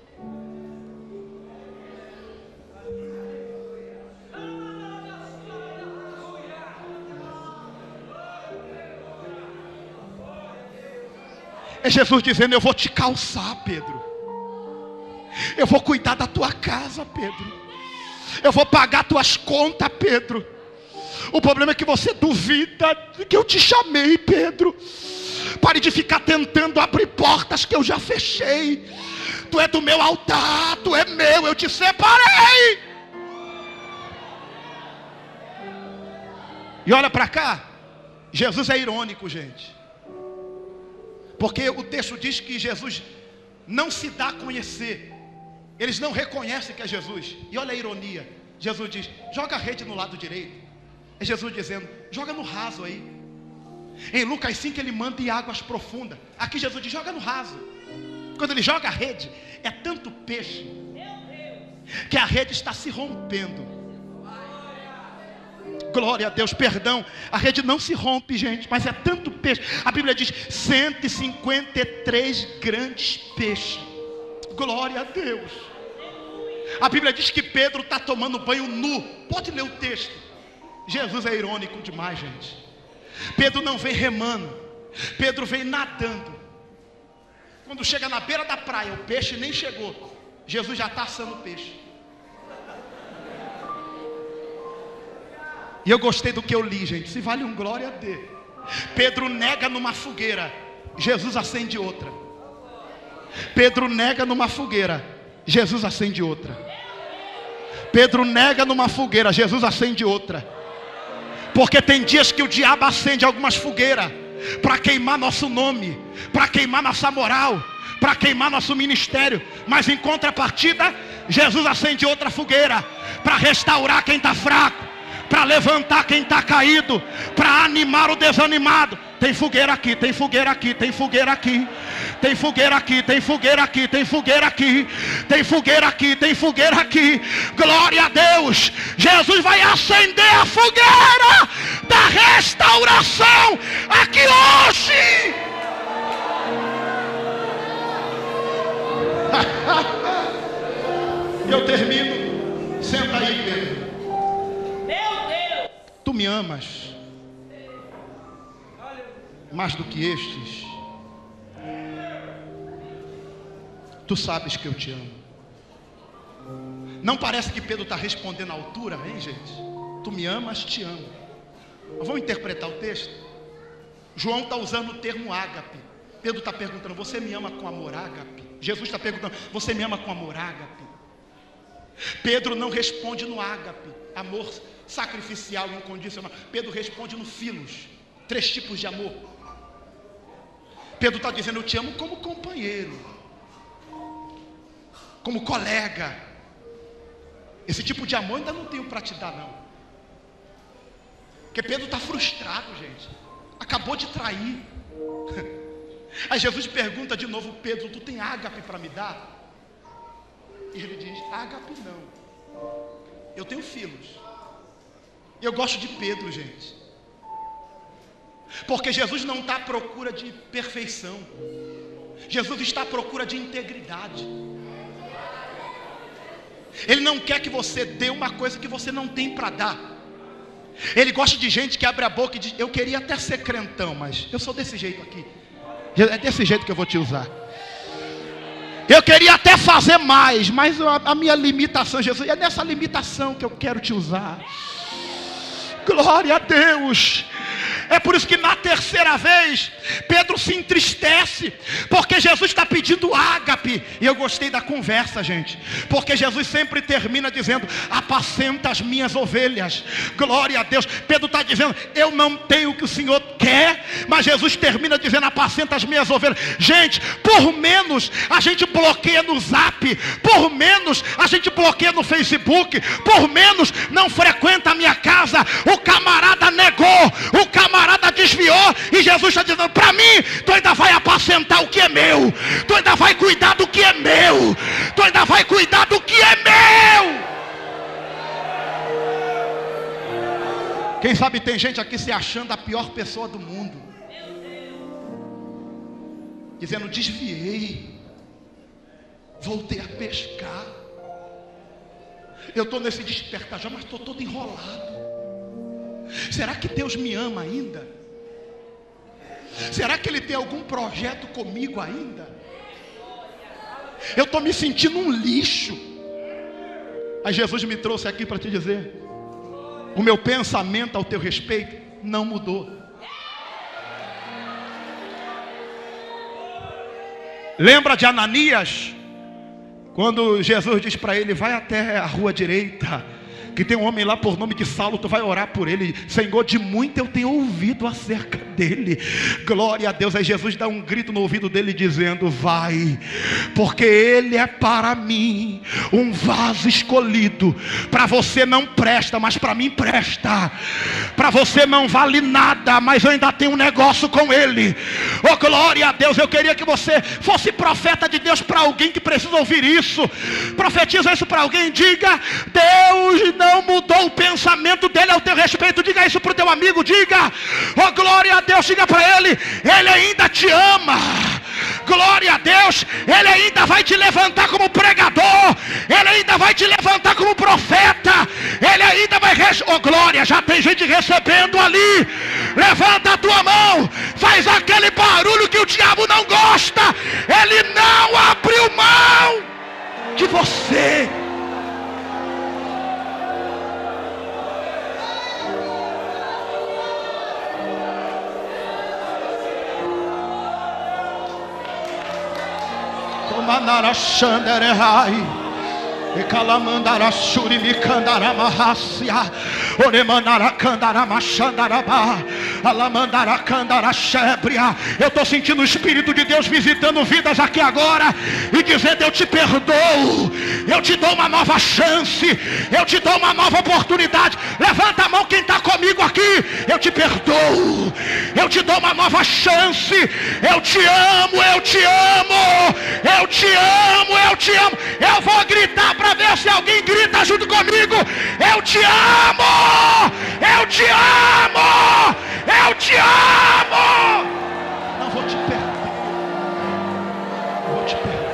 É Jesus dizendo: eu vou te calçar, Pedro. Eu vou cuidar da tua casa, Pedro. Eu vou pagar tuas contas, Pedro. O problema é que você duvida de que eu te chamei, Pedro. Pare de ficar tentando abrir portas que eu já fechei. Tu é do meu altar, tu é meu, eu te separei. E olha para cá, Jesus é irônico, gente. Porque o texto diz que Jesus não se dá a conhecer. Eles não reconhecem que é Jesus. E olha a ironia. Jesus diz: joga a rede no lado direito. É Jesus dizendo: joga no raso aí. Em Lucas 5 ele manda em águas profundas. Aqui Jesus diz: joga no raso. Quando ele joga a rede, é tanto peixe que a rede está se rompendo. Glória a Deus, perdão. A rede não se rompe, gente, mas é tanto peixe. A Bíblia diz 153 grandes peixes. Glória a Deus. A Bíblia diz que Pedro está tomando banho nu. Pode ler o texto. Jesus é irônico demais, gente. Pedro não vem remando, Pedro vem nadando. Quando chega na beira da praia, o peixe nem chegou, Jesus já está assando o peixe. E eu gostei do que eu li, gente. Se vale um glória a Deus. Pedro nega numa fogueira, Jesus acende outra. Pedro nega numa fogueira, Jesus acende outra. Pedro nega numa fogueira, Jesus acende outra. Porque tem dias que o diabo acende algumas fogueiras para queimar nosso nome, para queimar nossa moral, para queimar nosso ministério. Mas em contrapartida, Jesus acende outra fogueira para restaurar quem está fraco, para levantar quem está caído, para animar o desanimado. Tem fogueira aqui, tem fogueira aqui, tem fogueira aqui, tem fogueira aqui, tem fogueira aqui, tem fogueira aqui, tem fogueira aqui, tem fogueira aqui. Glória a Deus. Jesus vai acender a fogueira da restauração aqui hoje. Eu termino. Senta aí, Pedro. Meu Deus. Tu me amas mais do que estes. Tu sabes que eu te amo. Não parece que Pedro está respondendo à altura, hein, gente? Tu me amas, te amo. Vamos interpretar o texto. João está usando o termo ágape. Pedro está perguntando: você me ama com amor ágape? Jesus está perguntando: você me ama com amor ágape? Pedro não responde no ágape, amor sacrificial, incondicional. Pedro responde no filos, 3 tipos de amor. Pedro está dizendo: eu te amo como companheiro, como colega. Esse tipo de amor ainda não tenho para te dar, não. Porque Pedro está frustrado, gente. Acabou de trair. Aí Jesus pergunta de novo: Pedro, tu tem ágape para me dar? E ele diz: ágape não, eu tenho filos. Eu gosto de Pedro, gente, porque Jesus não está à procura de perfeição. Jesus está à procura de integridade. Ele não quer que você dê uma coisa que você não tem para dar. Ele gosta de gente que abre a boca e diz: eu queria até ser crentão, mas eu sou desse jeito aqui. É desse jeito que eu vou te usar. Eu queria até fazer mais, mas a minha limitação, Jesus, é nessa limitação que eu quero te usar. Glória a Deus. É por isso que na terceira vez, Pedro se entristece, porque Jesus está pedindo ágape. E eu gostei da conversa, gente, porque Jesus sempre termina dizendo: apacenta as minhas ovelhas. Glória a Deus. Pedro está dizendo: eu não tenho o que o Senhor quer, mas Jesus termina dizendo: apacenta as minhas ovelhas. Gente, por menos a gente bloqueia no Zap, por menos a gente bloqueia no Facebook, por menos não frequenta a minha casa. O camarada negou, o camarada desviou, e Jesus está dizendo para mim: tu ainda vai apacentar o que é meu, tu ainda vai cuidar do que é meu, tu ainda vai cuidar do que é meu. Quem sabe tem gente aqui se achando a pior pessoa do mundo, dizendo: desviei, voltei a pescar, eu estou nesse despertar já, mas estou todo enrolado. Será que Deus me ama ainda? Será que Ele tem algum projeto comigo ainda? Eu estou me sentindo um lixo. Aí Jesus me trouxe aqui para te dizer: o meu pensamento ao teu respeito não mudou. Lembra de Ananias? Quando Jesus diz para ele: vai até a rua direita, que tem um homem lá por nome de Saulo, tu vai orar por ele. Senhor, de muito eu tenho ouvido acerca dele. Glória a Deus. Aí Jesus dá um grito no ouvido dele dizendo: vai, porque ele é para mim um vaso escolhido. Para você não presta, mas para mim presta. Para você não vale nada, mas eu ainda tenho um negócio com ele. Oh, glória a Deus. Eu queria que você fosse profeta de Deus para alguém que precisa ouvir isso. Profetiza isso para alguém. Diga: Deus não mudou o pensamento dele ao teu respeito. Diga isso para o teu amigo. Diga: oh, glória a Deus. Diga para ele: ele ainda te ama. Glória a Deus. Ele ainda vai te levantar como pregador, ele ainda vai te levantar como profeta, ele ainda vai oh, glória. Já tem gente recebendo ali. Levanta a tua mão, faz aquele barulho que o diabo não gosta. Ele não abriu mão de você. Manara Xanderehai, e calamandara Shurimi Candara Mahasia, Oremanara Candara Machandarabá, Alamandara Candara Xébria. Eu estou sentindo o Espírito de Deus visitando vidas aqui agora e dizendo: eu te perdoo, eu te dou uma nova chance, eu te dou uma nova oportunidade. Levanta a mão quem está comigo aqui. Eu te perdoo, eu te dou uma nova chance. Eu te amo, eu te amo, eu te amo, eu te amo. Eu vou gritar para ver se alguém grita junto comigo: eu te amo, eu te amo, eu te amo. Não vou te perder, vou te perder.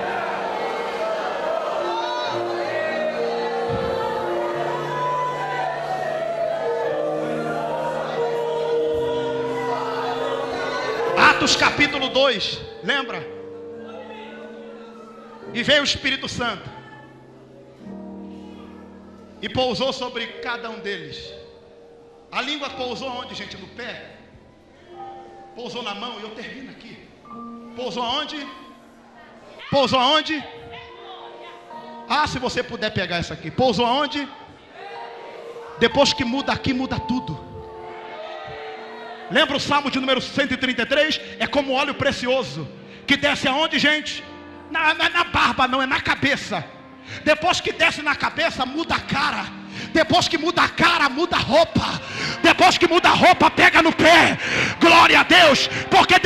Atos capítulo 2, lembra? E veio o Espírito Santo e pousou sobre cada um deles. A língua pousou onde, gente? No pé? Pousou na mão? E eu termino aqui. Pousou aonde? Pousou aonde? Ah, se você puder pegar essa aqui. Pousou aonde? Depois que muda aqui, muda tudo. Lembra o Salmo de número 133? É como óleo precioso que desce aonde, gente? Não é na barba, não, é na cabeça. Depois que desce na cabeça, muda a cara. Depois que muda a cara, muda a roupa. Depois que muda a roupa, pega no pé. Glória a Deus. Porque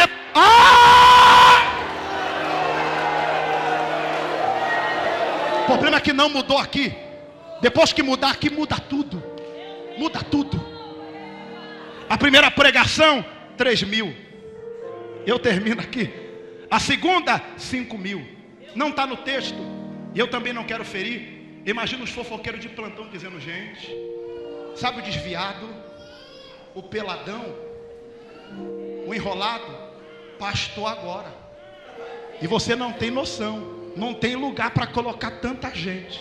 o problema é que não mudou aqui. Depois que mudar aqui, muda tudo. Muda tudo. A primeira pregação, 3.000. Eu termino aqui. A segunda, 5.000. Não está no texto. E eu também não quero ferir. Imagina os fofoqueiros de plantão dizendo: gente, sabe o desviado, o peladão, o enrolado, pastor agora. E você não tem noção. Não tem lugar para colocar tanta gente.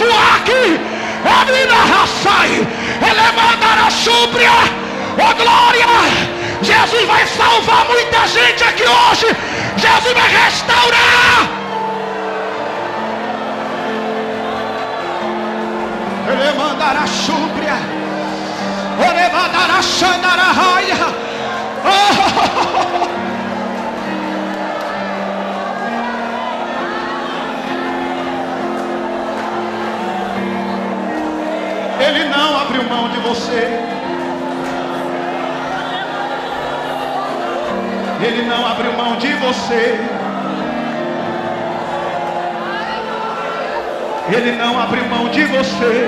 voar aqui. Ele manda a súpria. Oh glória. Jesus vai salvar muita gente aqui hoje. Jesus vai restaurar. Ele manda a súpria. Ele manda a xandararaia. Ele não abriu mão de você. Ele não abriu mão de você. Ele não abriu mão de você.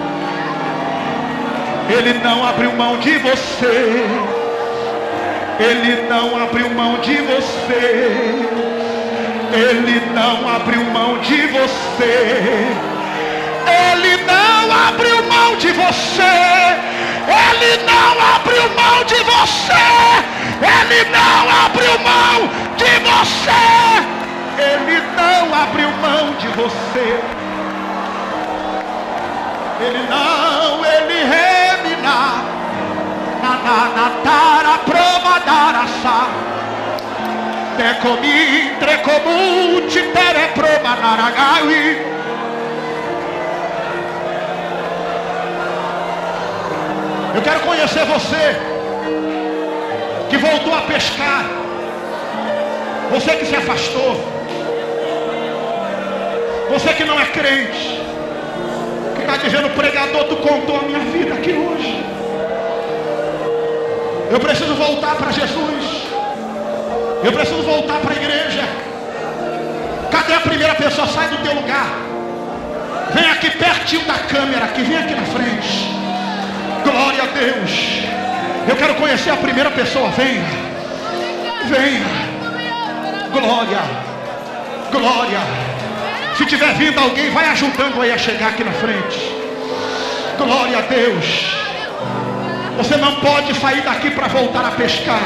Ele não abriu mão de você. Ele não abriu mão de você. Ele não abriu mão de você. Ele não abriu mão de você. Ele não abriu mão de você. Ele não abriu mão de você. Ele não abriu mão de você. Ele não, ele remina. Nanatara promadarasa. Tecomi, trecomuti, terepromanaragaui. Eu quero conhecer você que voltou a pescar, você que se afastou, você que não é crente, que está dizendo: pregador, tu contou a minha vida aqui hoje. Eu preciso voltar para Jesus. Eu preciso voltar para a igreja. Cadê a primeira pessoa? Sai do teu lugar. Vem aqui pertinho da câmera, aqui, vem aqui na frente. Glória a Deus. Eu quero conhecer a primeira pessoa. Venha. Venha. Glória. Glória. Se tiver vindo alguém, vai ajudando aí a chegar aqui na frente. Glória a Deus. Você não pode sair daqui para voltar a pescar.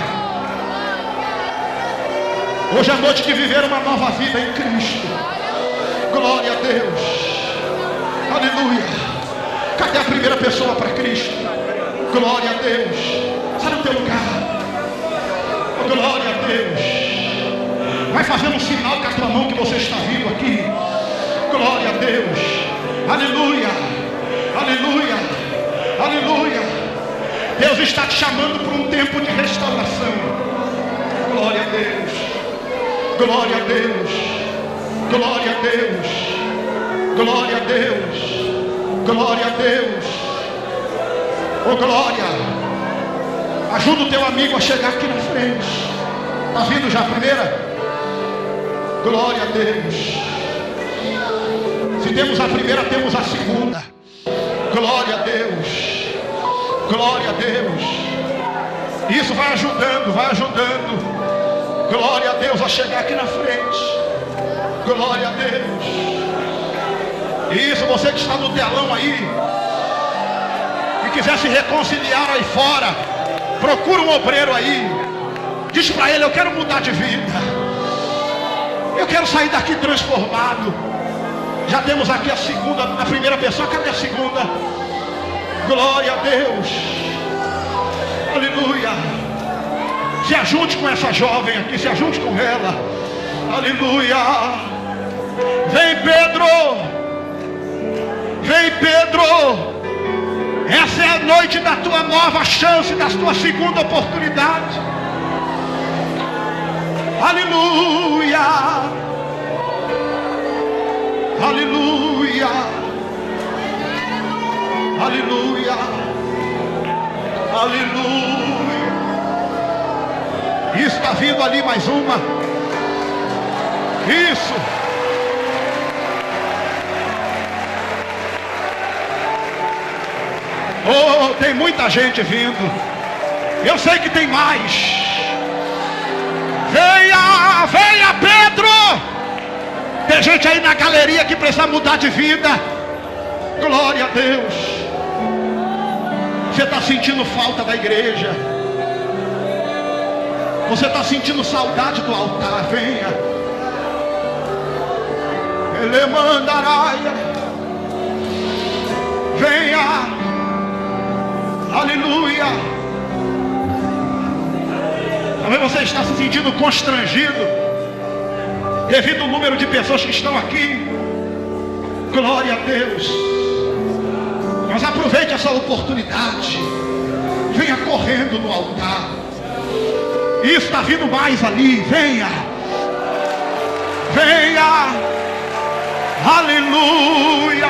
Hoje é noite de viver uma nova vida em Cristo. Glória a Deus. Aleluia. Cadê a primeira pessoa para Cristo? Glória a Deus. Sai do teu lugar. Oh, glória a Deus. Vai fazendo um sinal com a tua mão que você está vindo aqui. Glória a Deus. Aleluia. Aleluia. Aleluia. Deus está te chamando para um tempo de restauração. Glória a Deus. Glória a Deus. Glória a Deus. Glória a Deus. Glória a Deus. Oh glória. Ajuda o teu amigo a chegar aqui na frente. Está vindo já a primeira? Glória a Deus. Se temos a primeira, temos a segunda. Glória a Deus. Glória a Deus. Isso vai ajudando, vai ajudando. Glória a Deus a chegar aqui na frente. Glória a Deus. Isso, você que está no telão aí e quiser se reconciliar aí fora, procura um obreiro aí. Diz para ele: eu quero mudar de vida. Eu quero sair daqui transformado. Já temos aqui a segunda, a primeira pessoa. Cadê a segunda? Glória a Deus. Aleluia. Se ajunte com essa jovem aqui, se ajunte com ela. Aleluia. Vem, Pedro. Vem, Pedro. Essa é a noite da tua nova chance, da tua segunda oportunidade. Aleluia. Aleluia. Aleluia. Aleluia. Isso, está vindo ali mais uma. Isso. Oh, tem muita gente vindo. Eu sei que tem mais. Venha, venha, Pedro. Tem gente aí na galeria que precisa mudar de vida. Glória a Deus. Você está sentindo falta da igreja. Você está sentindo saudade do altar. Venha. Ele mandará. Venha. Aleluia. Talvez você está se sentindo constrangido devido ao número de pessoas que estão aqui. Glória a Deus. Mas aproveite essa oportunidade. Venha correndo no altar. Isso está vindo mais ali. Venha. Venha. Aleluia.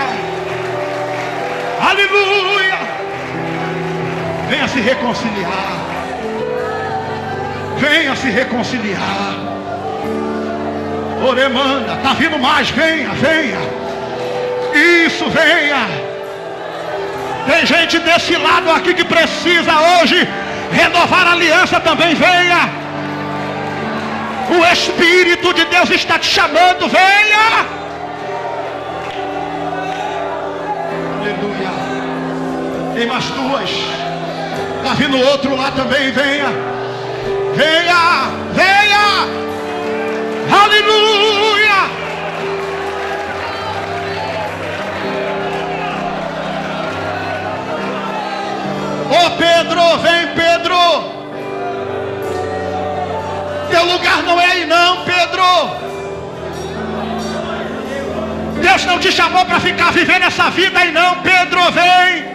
Aleluia. Venha se reconciliar. Venha se reconciliar. Oremanda, está vindo mais. Venha, venha. Isso, venha. Tem gente desse lado aqui que precisa hoje renovar a aliança também. Venha. O Espírito de Deus está te chamando. Venha. Aleluia. Tem mais duas. Está vindo outro lá também. Venha. Venha. Venha. Aleluia. Ô Pedro, vem Pedro. Teu lugar não é aí não, Pedro. Deus não te chamou para ficar vivendo essa vida aí não, Pedro, vem.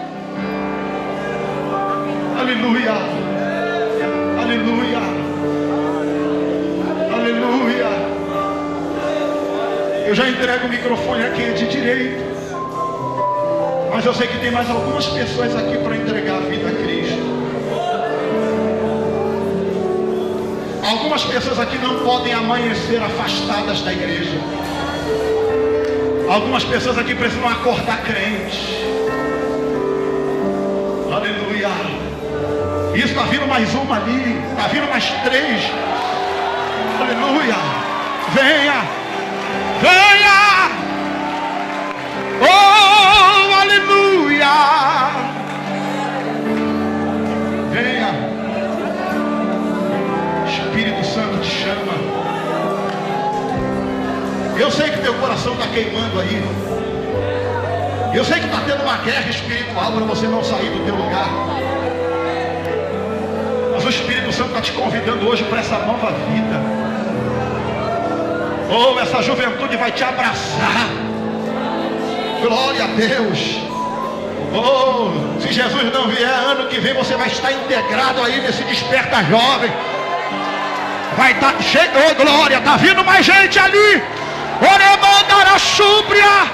Aleluia. Aleluia. Aleluia. Eu já entrego o microfone aqui de direito. Mas eu sei que tem mais algumas pessoas aqui para entregar a vida a Cristo. Algumas pessoas aqui não podem amanhecer afastadas da igreja. Algumas pessoas aqui precisam acordar crentes. Aleluia. Isso, está vindo mais uma ali. Está vindo mais três. Aleluia. Venha. Venha. Oh, aleluia. Venha. Espírito Santo te chama. Eu sei que teu coração está queimando aí. Eu sei que está tendo uma guerra espiritual para você não sair do teu lugar. Mas o Espírito Santo está te convidando hoje para essa nova vida. Oh, essa juventude vai te abraçar. Glória a Deus. Oh, se Jesus não vier ano que vem, você vai estar integrado aí nesse desperta jovem. Vai estar cheio. Oh, glória, está vindo mais gente ali. Oremanda súbria.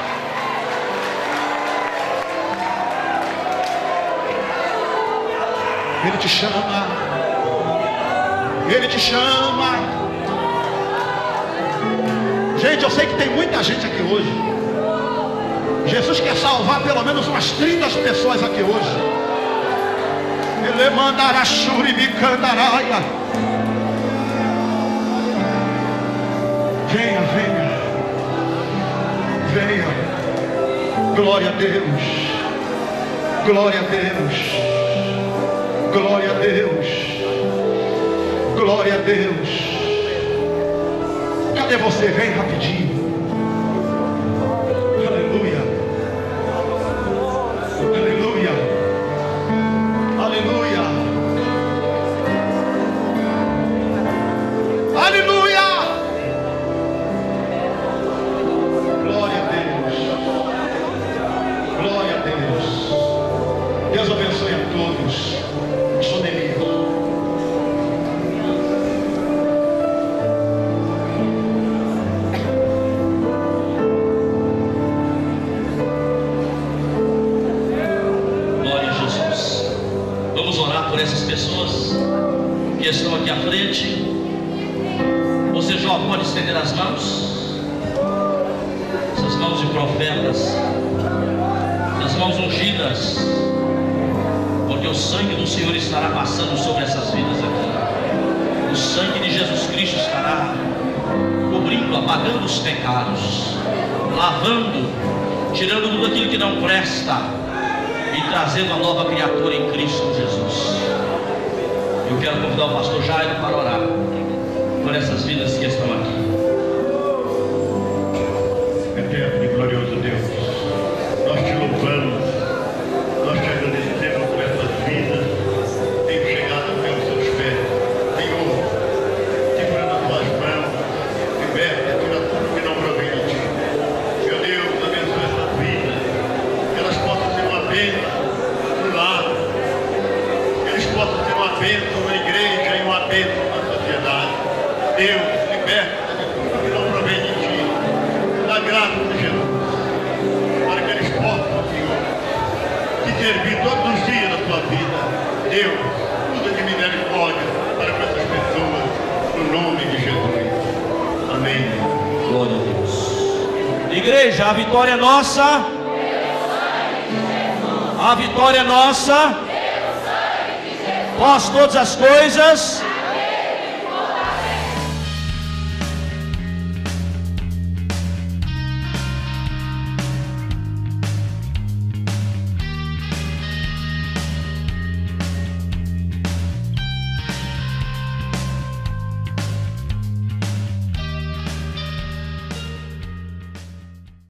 Ele te chama. Ele te chama. Gente, eu sei que tem muita gente aqui hoje. Jesus quer salvar pelo menos umas 30 pessoas aqui hoje. Ele mandará churibicandaraia. Venha, venha. Venha. Glória a Deus. Glória a Deus. Glória a Deus. Glória a Deus. Cadê você? Vem rapidinho. Aleluia. Aleluia. Aleluia. Aleluia. Glória a Deus. Glória a Deus. Deus abençoe a todos. Sou Neemias. Essas pessoas que estão aqui à frente, você já pode estender as mãos, essas mãos de profetas, as mãos ungidas, porque o sangue do Senhor estará passando sobre essas vidas aqui. O sangue de Jesus Cristo estará cobrindo, apagando os pecados, lavando, tirando tudo aquilo que não presta e trazendo a nova criatura em Cristo Jesus. Eu quero convidar o pastor Jairo para orar por essas vidas que estão aqui. Eterno e glorioso Deus, nós te louvamos Jesus. Amém. Glória a Deus. Igreja, a vitória é nossa. A vitória é nossa. Posso todas as coisas